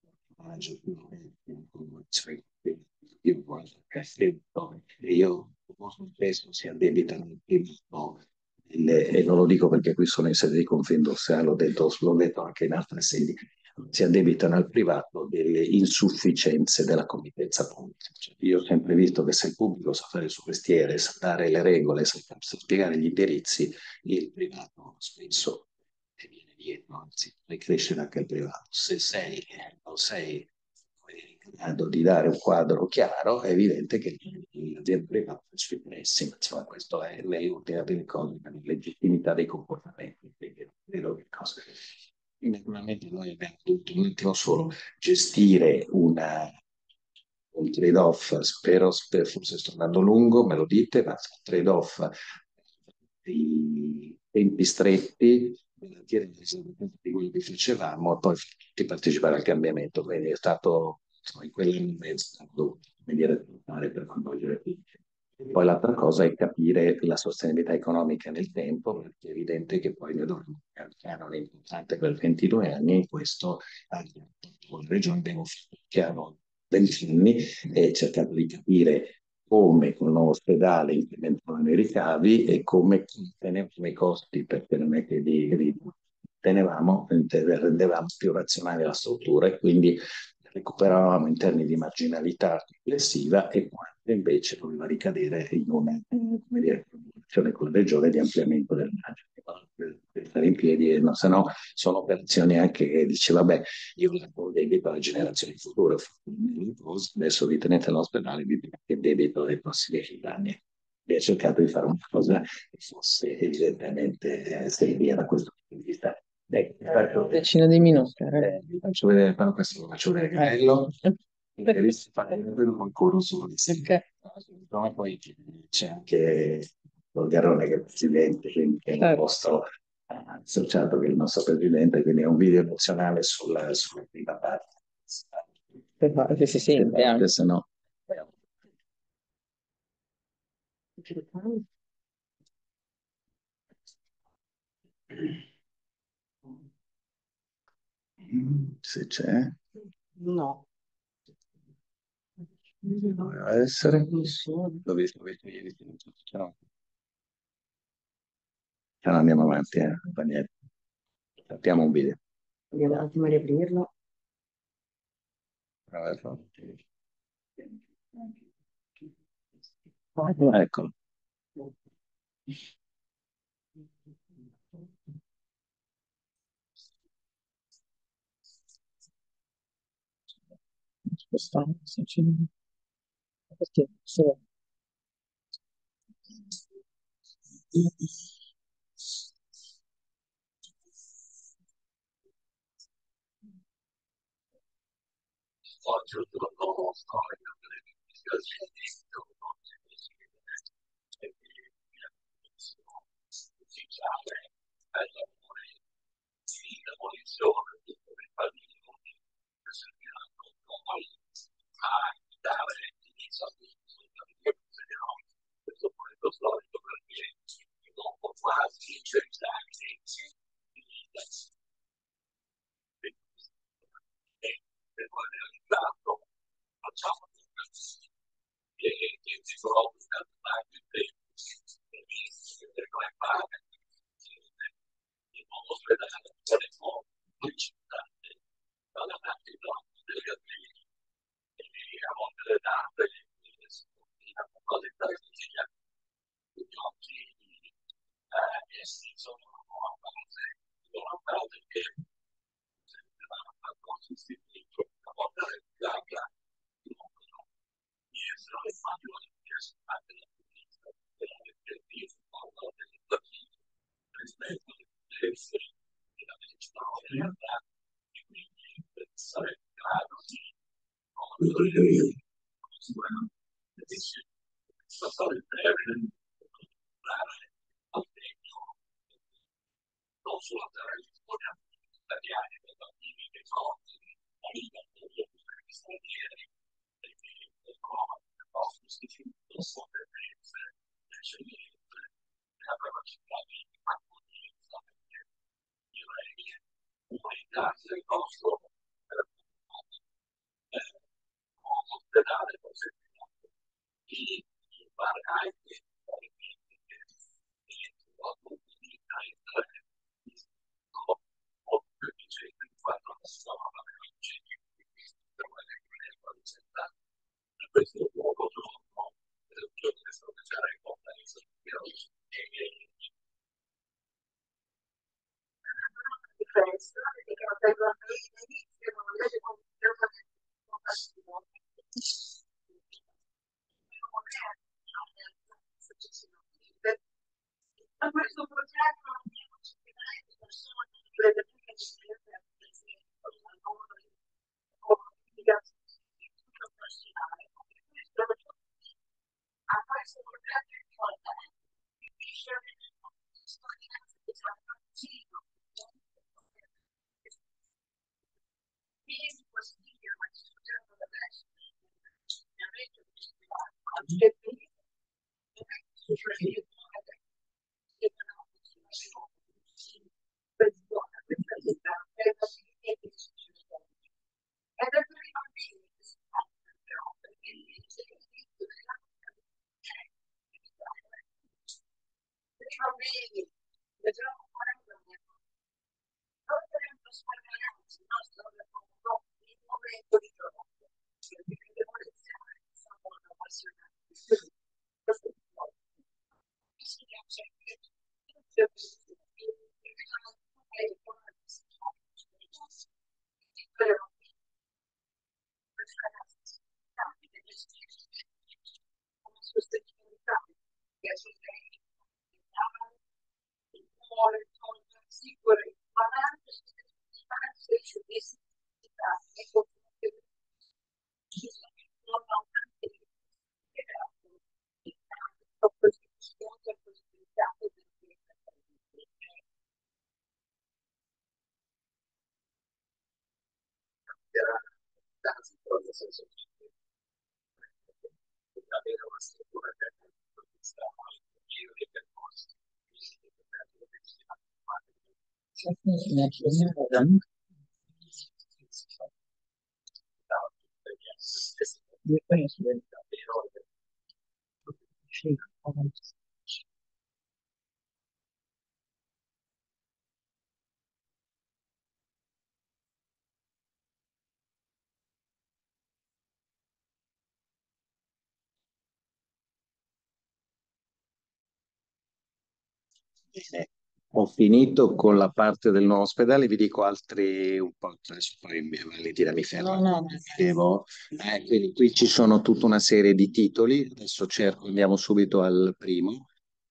io molto spesso si addebitano al privato, le- e non lo dico perché qui sono in sede di Confindustria, l'ho detto, l'ho detto anche in altre sedi, si addebitano al privato delle insufficienze della competenza pubblica. Cioè, io ho sempre visto che se il pubblico sa fare il suo mestiere, sa dare le regole, sa, sa spiegare gli indirizzi, il privato spesso ti viene dietro, anzi, fai crescere anche il privato. Se sei, non sei in grado di dare un quadro chiaro, è evidente che l'azienda privata è sfibrissima. Insomma, questo è l'ultima cose, la legittimità dei comportamenti. Quindi, non vedo che cosa. Naturalmente noi abbiamo tutto un attimo solo gestire una, un trade-off, spero, spero, forse sto andando lungo, me lo dite, ma un trade-off di tempi stretti, garantire esattamente di quello che facevamo e poi di partecipare al cambiamento. Quindi è stato insomma, in quell'anno e mezzo dovuto dire, per coinvolgere tutti. Poi l'altra cosa è capire la sostenibilità economica nel tempo, perché è evidente che poi noi dovremo fare un piano importante per ventidue anni, in questo anche con la regione abbiamo fatto un piano venti anni e cercato di capire come con il nuovo ospedale implementavano i ricavi e come tenevamo i costi, perché non è che li, li tenevamo, rendevamo più razionale la struttura e quindi recuperavamo in termini di marginalità complessiva e quanto invece doveva ricadere in una come dire, collaborazione con la regione di ampliamento del margine per, per stare in piedi, e no, se no sono operazioni anche che dice vabbè io ho debito alle generazioni future, ho fatto un cose, adesso vi tenete all'ospedale vi che debito nei prossimi anni. E ho cercato di fare una cosa che fosse evidentemente eh, seria da questo punto di vista. Ecco, Un decina di minuti. eh, vi faccio vedere, però questo lo faccio vedere Carello, perché lì si fa vedo ancora solo di sì. E poi c'è anche il Garrone che è il presidente, quindi che è un Certo. posto associato che è il nostro presidente, quindi è un video emozionale sulla, sulla prima parte. Che si sente anche. Se no. Se c'è. No. Doveva essere. L'ho visto, l'ho visto ieri. No. Se no andiamo avanti, eh. Fa niente. Sappiamo un video. Andiamo un attimo a riaprirlo. Eccolo. Spostare, se ci- perché se- fare anche questo nuovo giorno, il giorno che sto facendo in conferenza, differenza è che non tengo all'inizio, non riesco a a questo progetto abbiamo centinaia di persone che ci a questo progetto è importante. Ed è per i bambini che si fanno le opere, quindi l'insegnamento della per i bambini, leggiamo quaranta minuti. Non saremo trasformati, no, stiamo vedendo il momento di gioco. Perché devo iniziare, sono molto appassionati. Questo è il modo. Bisogna cercare sostenibilità che è sostenibilità sicura ma anche sostenibilità se ci disabilità e comunque non ho anche possibilità avere una struttura che sta in giro di percorsi Bene, ho finito con la parte del nuovo ospedale, vi dico altri un po', adesso poi mi- Valentina mi ferma. No, no, no. Devo- eh, quindi qui ci sono tutta una serie di titoli, adesso cerco, andiamo subito al primo.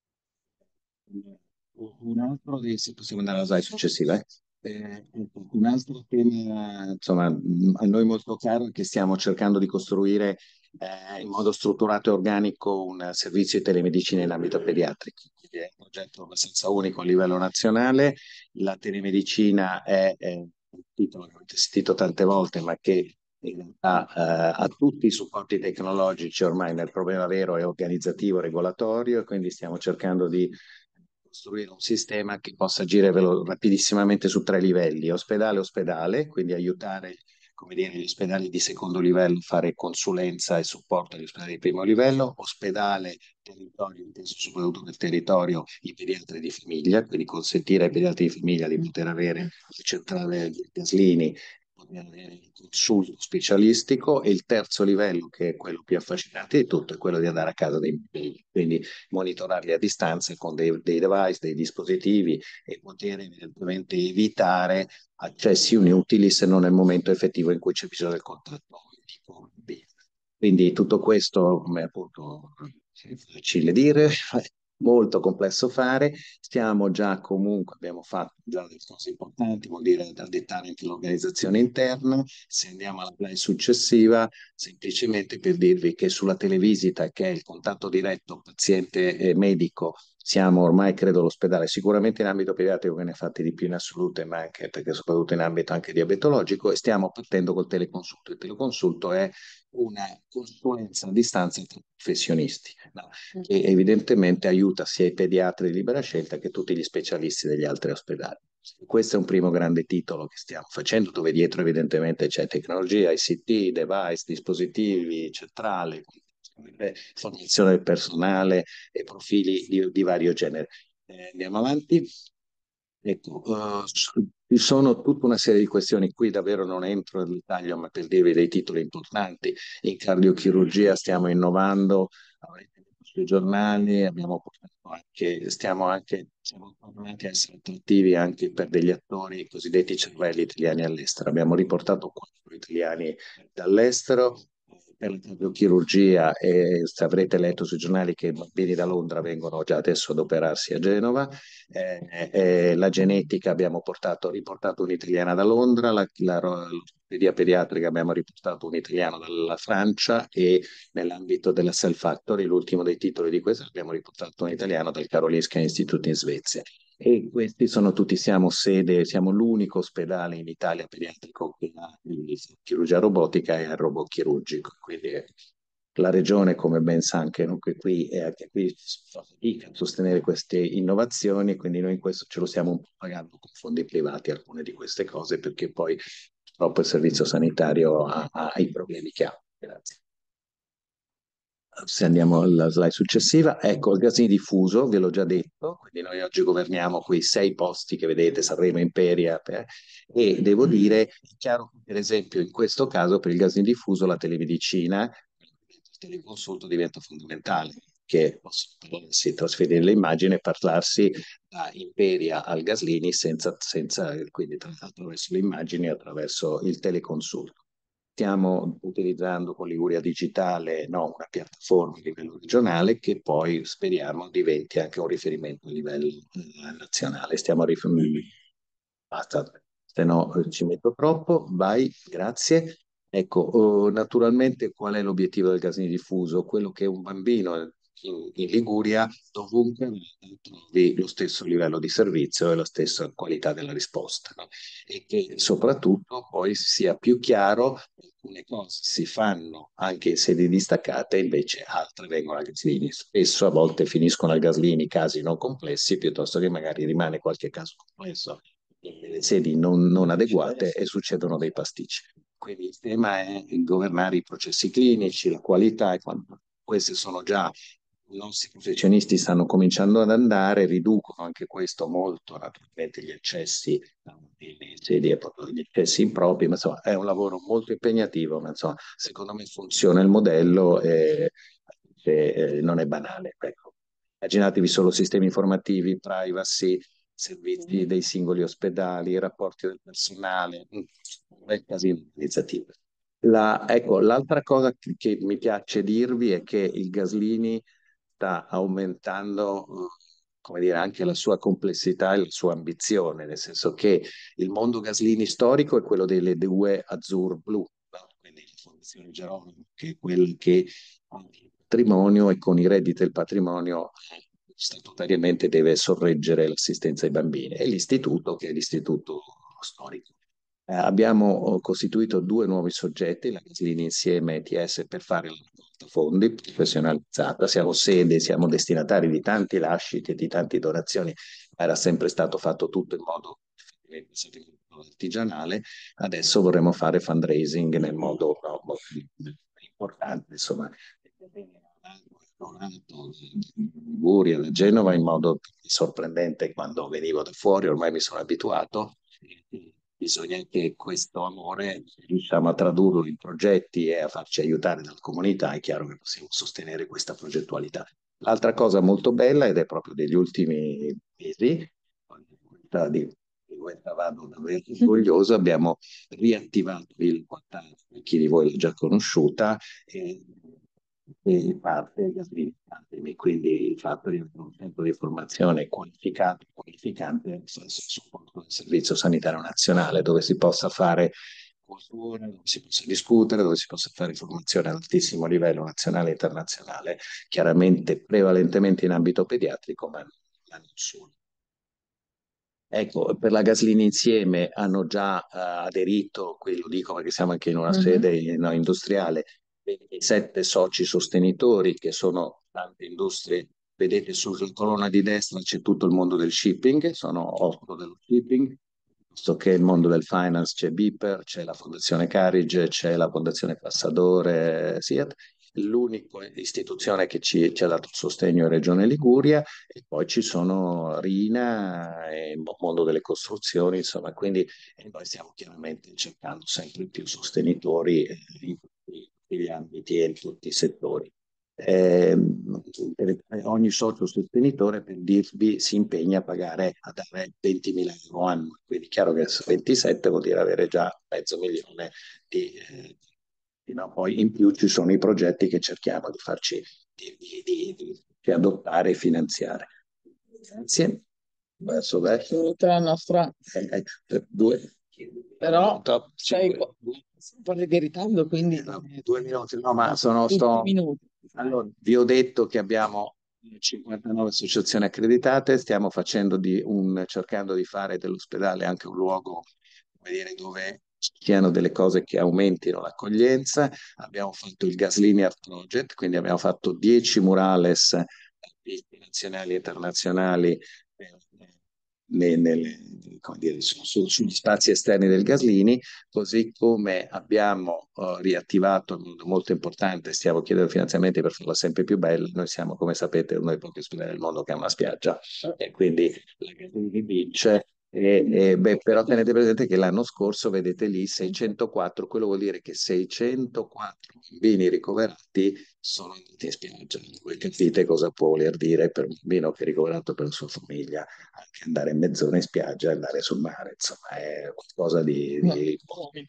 Un altro, di- se possiamo andare alla slide successiva, eh. Eh, un altro tema, insomma, mh, a noi molto caro è che stiamo cercando di costruire eh, in modo strutturato e organico un servizio di telemedicina in ambito pediatrico. Quindi è un progetto abbastanza unico a livello nazionale. La telemedicina è, è un titolo che avete sentito tante volte, ma che in realtà eh, ha tutti i supporti tecnologici ormai, nel problema vero è organizzativo, regolatorio, e quindi stiamo cercando di costruire un sistema che possa agire velo- rapidissimamente su tre livelli: ospedale, ospedale, quindi aiutare, come dire, gli ospedali di secondo livello a fare consulenza e supporto agli ospedali di primo livello; ospedale, territorio, inteso soprattutto del territorio, i pediatri di famiglia, quindi consentire ai pediatri di famiglia di poter avere la centrale di Gaslini, poter avere il consulto specialistico; e il terzo livello, che è quello più affascinante di tutto, è quello di andare a casa dei bambini, quindi monitorarli a distanza con dei, dei device, dei dispositivi, e poter evidentemente evitare accessi inutili se non nel momento effettivo in cui c'è bisogno del contatto medico. Quindi tutto questo, come appunto è facile dire, molto complesso fare. Stiamo già comunque, abbiamo fatto già delle cose importanti, vuol dire da dettare anche l'organizzazione interna. Se andiamo alla slide successiva, semplicemente per dirvi che sulla televisita, che è il contatto diretto paziente e medico, siamo ormai, credo, l'ospedale sicuramente in ambito pediatrico che ne ha fatti di più in assoluto, ma anche perché soprattutto in ambito anche diabetologico, e stiamo partendo col teleconsulto. Il teleconsulto è una consulenza a distanza tra professionisti, no? Che evidentemente aiuta sia i pediatri di libera scelta che tutti gli specialisti degli altri ospedali. Questo è un primo grande titolo che stiamo facendo, dove dietro evidentemente c'è tecnologia, I C T, device, dispositivi, centrale, formazione del personale e profili di, di vario genere. Eh, andiamo avanti. Ecco, uh, ci sono tutta una serie di questioni, qui davvero non entro nel dettaglio, ma per dirvi dei titoli importanti. In cardiochirurgia stiamo innovando, avrete letto sui giornali, abbiamo portato anche, stiamo anche, siamo tornati a essere attrattivi anche per degli attori cosiddetti cervelli italiani all'estero. Abbiamo riportato quattro italiani dall'estero per la cardiochirurgia e se avrete letto sui giornali che i bambini da Londra vengono già adesso ad operarsi a Genova. Eh, eh, la genetica abbiamo portato, riportato un'italiana da Londra, la, la, l'ortopedia pediatrica abbiamo riportato un italiano dalla Francia e nell'ambito della Cell Factory, l'ultimo dei titoli di questo, abbiamo riportato un italiano dal Karolinska Institute in Svezia. E questi sono tutti, siamo sede, siamo l'unico ospedale in Italia pediatrico che ha chirurgia robotica e il robot chirurgico, quindi la regione, come ben sa anche noi qui, e anche qui fa fatica a sostenere queste innovazioni, quindi noi in questo ce lo stiamo un po' pagando con fondi privati alcune di queste cose, perché poi purtroppo il servizio sanitario ha, ha i problemi che ha. Grazie. Se andiamo alla slide successiva, ecco il gasino diffuso, ve l'ho già detto, quindi noi oggi governiamo quei sei posti che vedete, Sanremo, Imperia, per, e devo dire, è chiaro che per esempio in questo caso per il gasino diffuso la telemedicina, il teleconsulto diventa fondamentale, che possono trasferire le immagini e parlarsi da Imperia al Gaslini senza, senza quindi attraverso le immagini e attraverso il teleconsulto. Stiamo utilizzando con Liguria Digitale no, una piattaforma a livello regionale che poi speriamo diventi anche un riferimento a livello eh, nazionale. Stiamo riferendo. Basta, se no eh, ci metto troppo. Vai, grazie. Ecco, eh, naturalmente qual è l'obiettivo del gasino diffuso? Quello che un bambino in, in Liguria dovunque trovi lo stesso livello di servizio e la stessa qualità della risposta, no? E che soprattutto poi sia più chiaro alcune cose si fanno anche in sedi distaccate, invece altre vengono a Gaslini. Spesso a volte finiscono a Gaslini casi non complessi, piuttosto che magari rimane qualche caso complesso nelle sedi non, non adeguate e succedono dei pasticci. Quindi il tema è governare i processi clinici, la qualità e quanto. Questi sono già i nostri professionisti stanno cominciando ad andare, riducono anche questo molto naturalmente gli eccessi nelle sedi e proprio gli eccessi impropri, ma insomma è un lavoro molto impegnativo, ma insomma secondo me funziona il modello e, e non è banale. Ecco. Immaginatevi solo sistemi informativi, privacy, servizi dei singoli ospedali, i rapporti del personale, un bel casino organizzativo. La, ecco, l'altra cosa che, che mi piace dirvi è che il Gaslini sta aumentando, come dire, anche la sua complessità e la sua ambizione, nel senso che il mondo Gaslini storico è quello delle due azzurro-blu, no? Quindi la Fondazione Geronimo, che è quella che ha il patrimonio e con i redditi del patrimonio statutariamente deve sorreggere l'assistenza ai bambini, e l'istituto che è l'istituto storico. Eh, abbiamo costituito due nuovi soggetti, la Gaslini Insieme E T S, per fare la raccolta fondi professionalizzata. Siamo sede, siamo destinatari di tanti lasciti e di tante donazioni, ma era sempre stato fatto tutto in modo artigianale. Adesso vorremmo fare fundraising nel modo no, importante, insomma, Liguria, da Genova, in modo sorprendente. Quando venivo da fuori ormai mi sono abituato. Bisogna che questo amore riusciamo a tradurlo in progetti e a farci aiutare dalla comunità. È chiaro che possiamo sostenere questa progettualità. L'altra cosa molto bella, ed è proprio degli ultimi mesi, di questa vado davvero orgoglioso, abbiamo riattivato il quattro, chi di voi l'ha già conosciuta, e, e parte Gaslini, quindi il fatto di avere un centro di formazione qualificato, qualificante sul supporto del Servizio Sanitario Nazionale, dove si possa fare cultura, dove si possa discutere, dove si possa fare formazione ad altissimo livello nazionale e internazionale, chiaramente prevalentemente in ambito pediatrico, ma non solo. Ecco, per la Gaslini Insieme hanno già uh, aderito, qui lo dico perché siamo anche in una uh-huh. sede no, industriale, ventisette soci sostenitori che sono tante industrie. Vedete sulla colonna di destra c'è tutto il mondo del shipping, sono otto dello shipping, visto che il mondo del finance c'è Beeper, c'è la Fondazione Carige, c'è la Fondazione Passadore, Siat, l'unica istituzione che ci, ci ha dato sostegno è Regione Liguria, e poi ci sono Rina e il mondo delle costruzioni, insomma, quindi e noi stiamo chiaramente cercando sempre più sostenitori eh, in tutti gli ambiti e in tutti i settori. Eh, ogni socio sostenitore, per dirvi, si impegna a pagare, a dare ventimila euro annui, quindi chiaro che ventisette vuol dire avere già mezzo milione di, eh, di no, poi in più ci sono i progetti che cerchiamo di farci di, di, di, di adottare e finanziare. Grazie. Verso verso. Finita la nostra... Eh, eh, due. Però Top sei cinque. un po' di ritardo, quindi No, due minuti, no, ma sono, tutti sto... minuti. Allora, vi ho detto che abbiamo cinquantanove associazioni accreditate, stiamo facendo di un, cercando di fare dell'ospedale anche un luogo, come dire, dove ci siano delle cose che aumentino l'accoglienza. Abbiamo fatto il Gas Linear Project, quindi abbiamo fatto dieci murales artisti nazionali e internazionali eh, ne- nelle- come dire, su- su- sugli spazi esterni del Gaslini, così come abbiamo eh, riattivato in modo molto importante, stiamo chiedendo finanziamenti per farla sempre più bella. Noi siamo, come sapete, uno dei pochi ospedali del mondo che ha una spiaggia, e quindi la Gaslini Beach. E, e, beh, però tenete presente che l'anno scorso, vedete lì, seicentoquattro, quello vuol dire che seicentoquattro bambini ricoverati sono andati in spiaggia. Voi capite cosa può voler dire per un bambino che è ricoverato per la sua famiglia, anche andare mezz'ora in spiaggia e andare sul mare, insomma, è qualcosa di... di...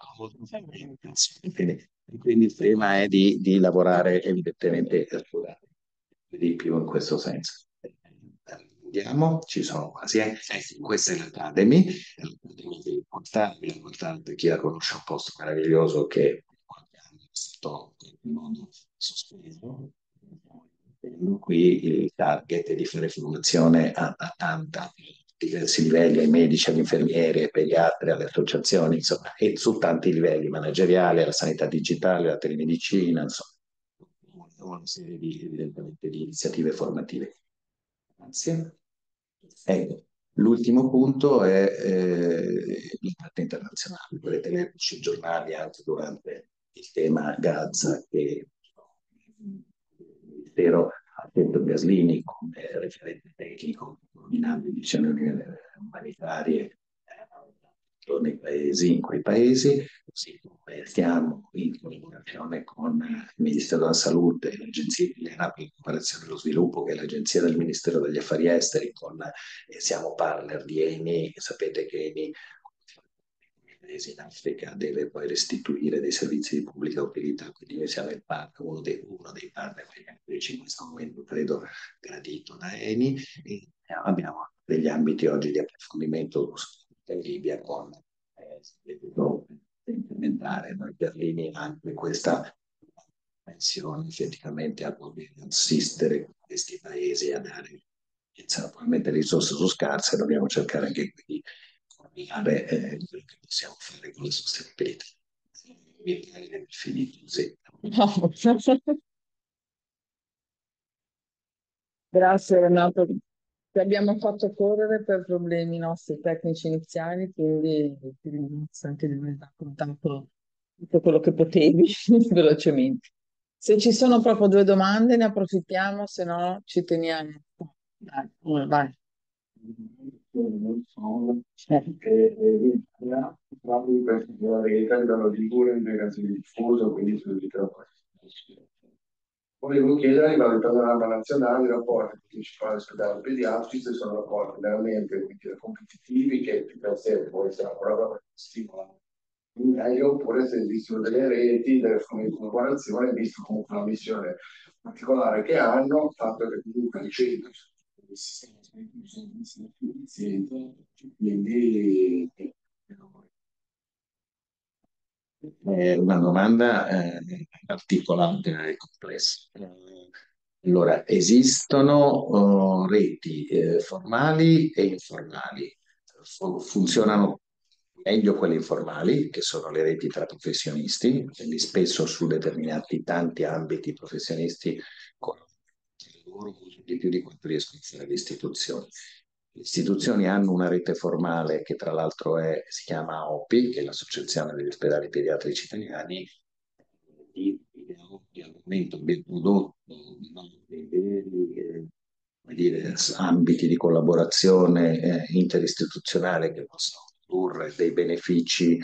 Quindi, quindi il tema è di, di lavorare evidentemente di più in questo senso. Andiamo, ci sono quasi, eh, questa è l'Academy, l'Academy di Contabile, importante, chi la conosce, è un posto meraviglioso che qualche anno è stato in qualche modo sospeso. Qui il target è di fare formazione a, a tanta, diversi livelli, ai medici, agli infermieri, ai pediatri, alle associazioni, insomma, e su tanti livelli, manageriali, alla sanità digitale, alla telemedicina, insomma, una serie di, evidentemente, di iniziative formative. Grazie. Ecco, l'ultimo punto è eh, l'impatto internazionale. Potete leggere sui giornali anche durante il tema Gaza che il Ministero ha detto Gaslini come referente tecnico coordinando le missioni umanitarie nei paesi, in quei paesi, così come stiamo in collaborazione con il Ministero della Salute, l'Agenzia Italiana per la Cooperazione e lo Sviluppo, che è l'agenzia del Ministero degli Affari Esteri, con, eh, siamo partner di ENI, sapete che ENI in Africa deve poi restituire dei servizi di pubblica utilità, quindi noi siamo il partner, uno, dei, uno dei partner in questo momento credo gradito da ENI, e abbiamo degli ambiti oggi di approfondimento in Libia con eh, implementare noi per Berlini anche questa pensione effettivamente a poter assistere questi paesi a dare, probabilmente le risorse sono scarse, dobbiamo cercare anche qui di coordinare eh, quello che possiamo fare con la sostenibilità. Mi pare finito così. No. Grazie Renato, ti abbiamo fatto correre per problemi nostri tecnici iniziali, quindi ti ringrazio anche di aver raccontato tutto quello che potevi velocemente. Se ci sono proprio due domande ne approfittiamo, se no ci teniamo. Dai, vai. Non so, che in Italia proprio per la verità della Ligure è un ragazzo diffuso, quindi sul microfono. Volevo chiedere a livello di panorama nazionale i rapporti principali ospedali pediatrici, se sono rapporti veramente competitivi che di per sé può essere una prova che stimola meglio, oppure se esistono delle reti, delle forme di collaborazione, visto comunque una missione particolare che hanno, fatto che comunque il centro il sistema più efficiente, quindi È una domanda eh, articolata e complessa. Eh, Allora, esistono oh, reti eh, formali e informali. Fu- funzionano meglio quelle informali, che sono le reti tra professionisti, quindi spesso su determinati tanti ambiti i professionisti collaborano molto di più di quanto riescono a fare le istituzioni. Le istituzioni hanno una rete formale che tra l'altro è, si chiama O P I, che è l'Associazione degli Ospedali Pediatrici Italiani, di di aumento del prodotto, dei veri eh, come dire, ambiti di collaborazione eh, interistituzionale che possono produrre dei benefici.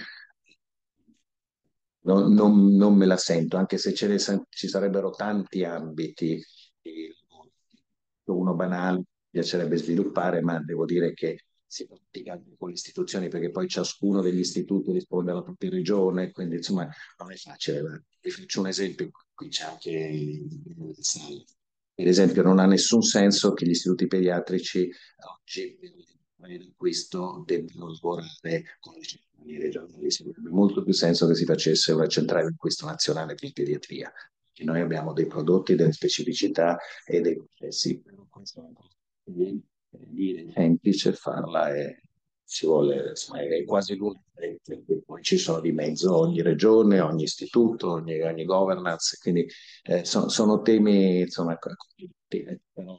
Non, non- non me la sento, anche se ce ne sa- ci sarebbero tanti ambiti di uno banale mi piacerebbe sviluppare, ma devo dire che si pratica anche con le istituzioni, perché poi ciascuno degli istituti risponde alla propria regione, quindi insomma non è facile. Ma vi faccio un esempio, qui c'è anche il Sal. Per esempio, non ha nessun senso che gli istituti pediatrici oggi per questo debbano lavorare con le centrali regionali. Avrebbe molto più senso che si facesse una centrale d'acquisto nazionale di pediatria, che noi abbiamo dei prodotti, delle specificità e dei processi. Però questo è un po' di- di- semplice farla e ci vuole, insomma, è quasi l'unica, perché poi ci sono di mezzo ogni regione, ogni istituto, ogni, ogni governance, quindi eh, so- sono temi, insomma, complicati, però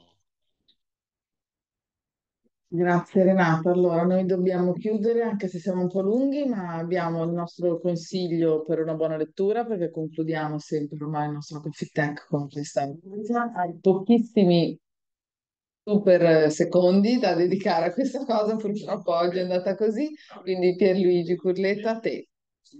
Grazie Renato. Allora, noi dobbiamo chiudere anche se siamo un po' lunghi, ma abbiamo il nostro consiglio per una buona lettura perché concludiamo sempre ormai il nostro Coffee Tech con questa. Hai pochissimi super secondi da dedicare a questa cosa, purtroppo oggi è andata così, quindi Pierluigi Curletta, a te.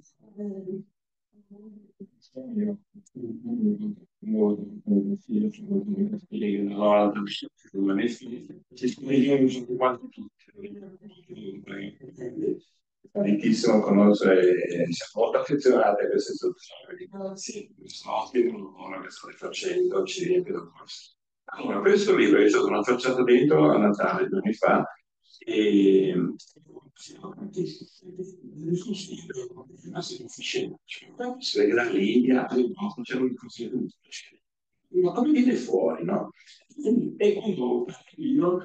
Tantissimo conoscere, siamo molto affezionati a queste istituzioni. Sì, sono ottimo il lavoro che state facendo, ci riempie da questo. Allora, questo libro è stato affacciato dentro a Natale due anni fa e si vedrà l'India, no, facciamo il consiglio di tutto. Ma come viene fuori, no? E quando io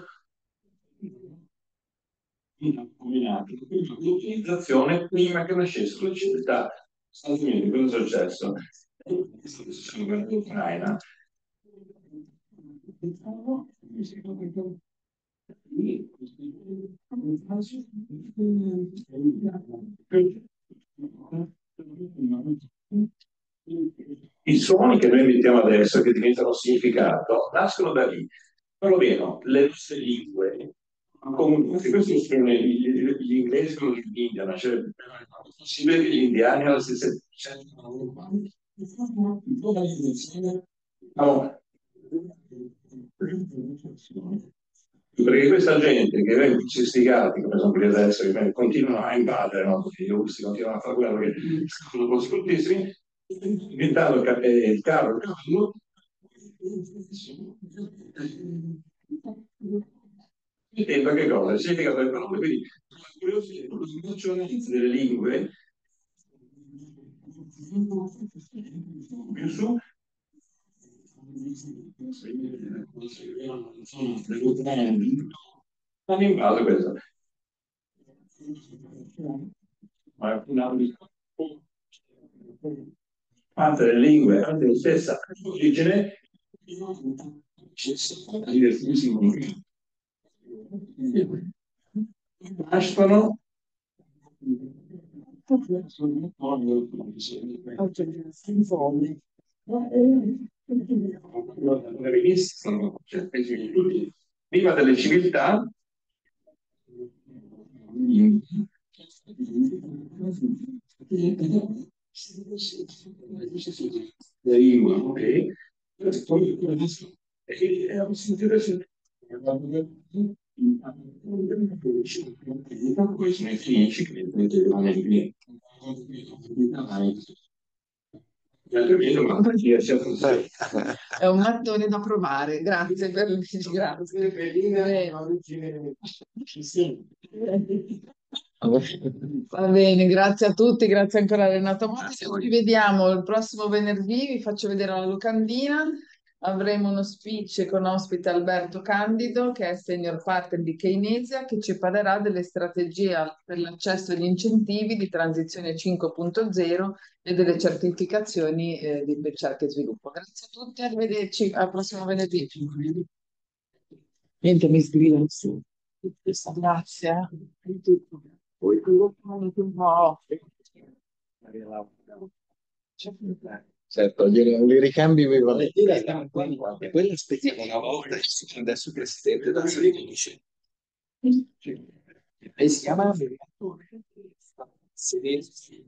combinato l'utilizzazione prima che nascessero le civiltà. Stati Uniti, cosa è successo? Sono guerra d'Ucraina. I suoni che noi emettiamo adesso, che diventano significato, nascono da lì. Perlomeno le nostre lingue, comunque, questo sono gli, gli inglesi con l'India, cioè è possibile che gli indiani alla stessa no. Perché questa gente che vengono sofisticati, come sono quelli adesso, che continuano a invadere, no? Perché i russi continuano a fare quello che sono costruttissimi, diventando il, ca- eh, il carro, il cavallo, significa che cosa? Significa per parole, quindi la curiosità, la situazione delle lingue più su hanno invaso questo. Ma una parte delle lingue hanno la stessa origine, nascono prima delle civiltà la lingua, ok? Poi adesso è interessante. Questo ne finisce che rimane lì. È un mattone da provare, grazie per il grazie. Va bene, grazie a tutti, grazie ancora a Renato Monti. Ci vediamo il prossimo venerdì, vi faccio vedere la locandina. Avremo uno speech con ospite Alberto Candido, che è senior partner di Keynesia, che ci parlerà delle strategie per l'accesso agli incentivi di transizione cinque punto zero e delle certificazioni eh, di ricerca e sviluppo. Grazie a tutti, arrivederci al prossimo venerdì. Niente, mi scrivono su. Grazie. Poi quello che un po'. Certo, glielo- li ricambi vivamente. E poi aspettiamo una volta e adesso presidente da sedici. E si chiama Sedeschi.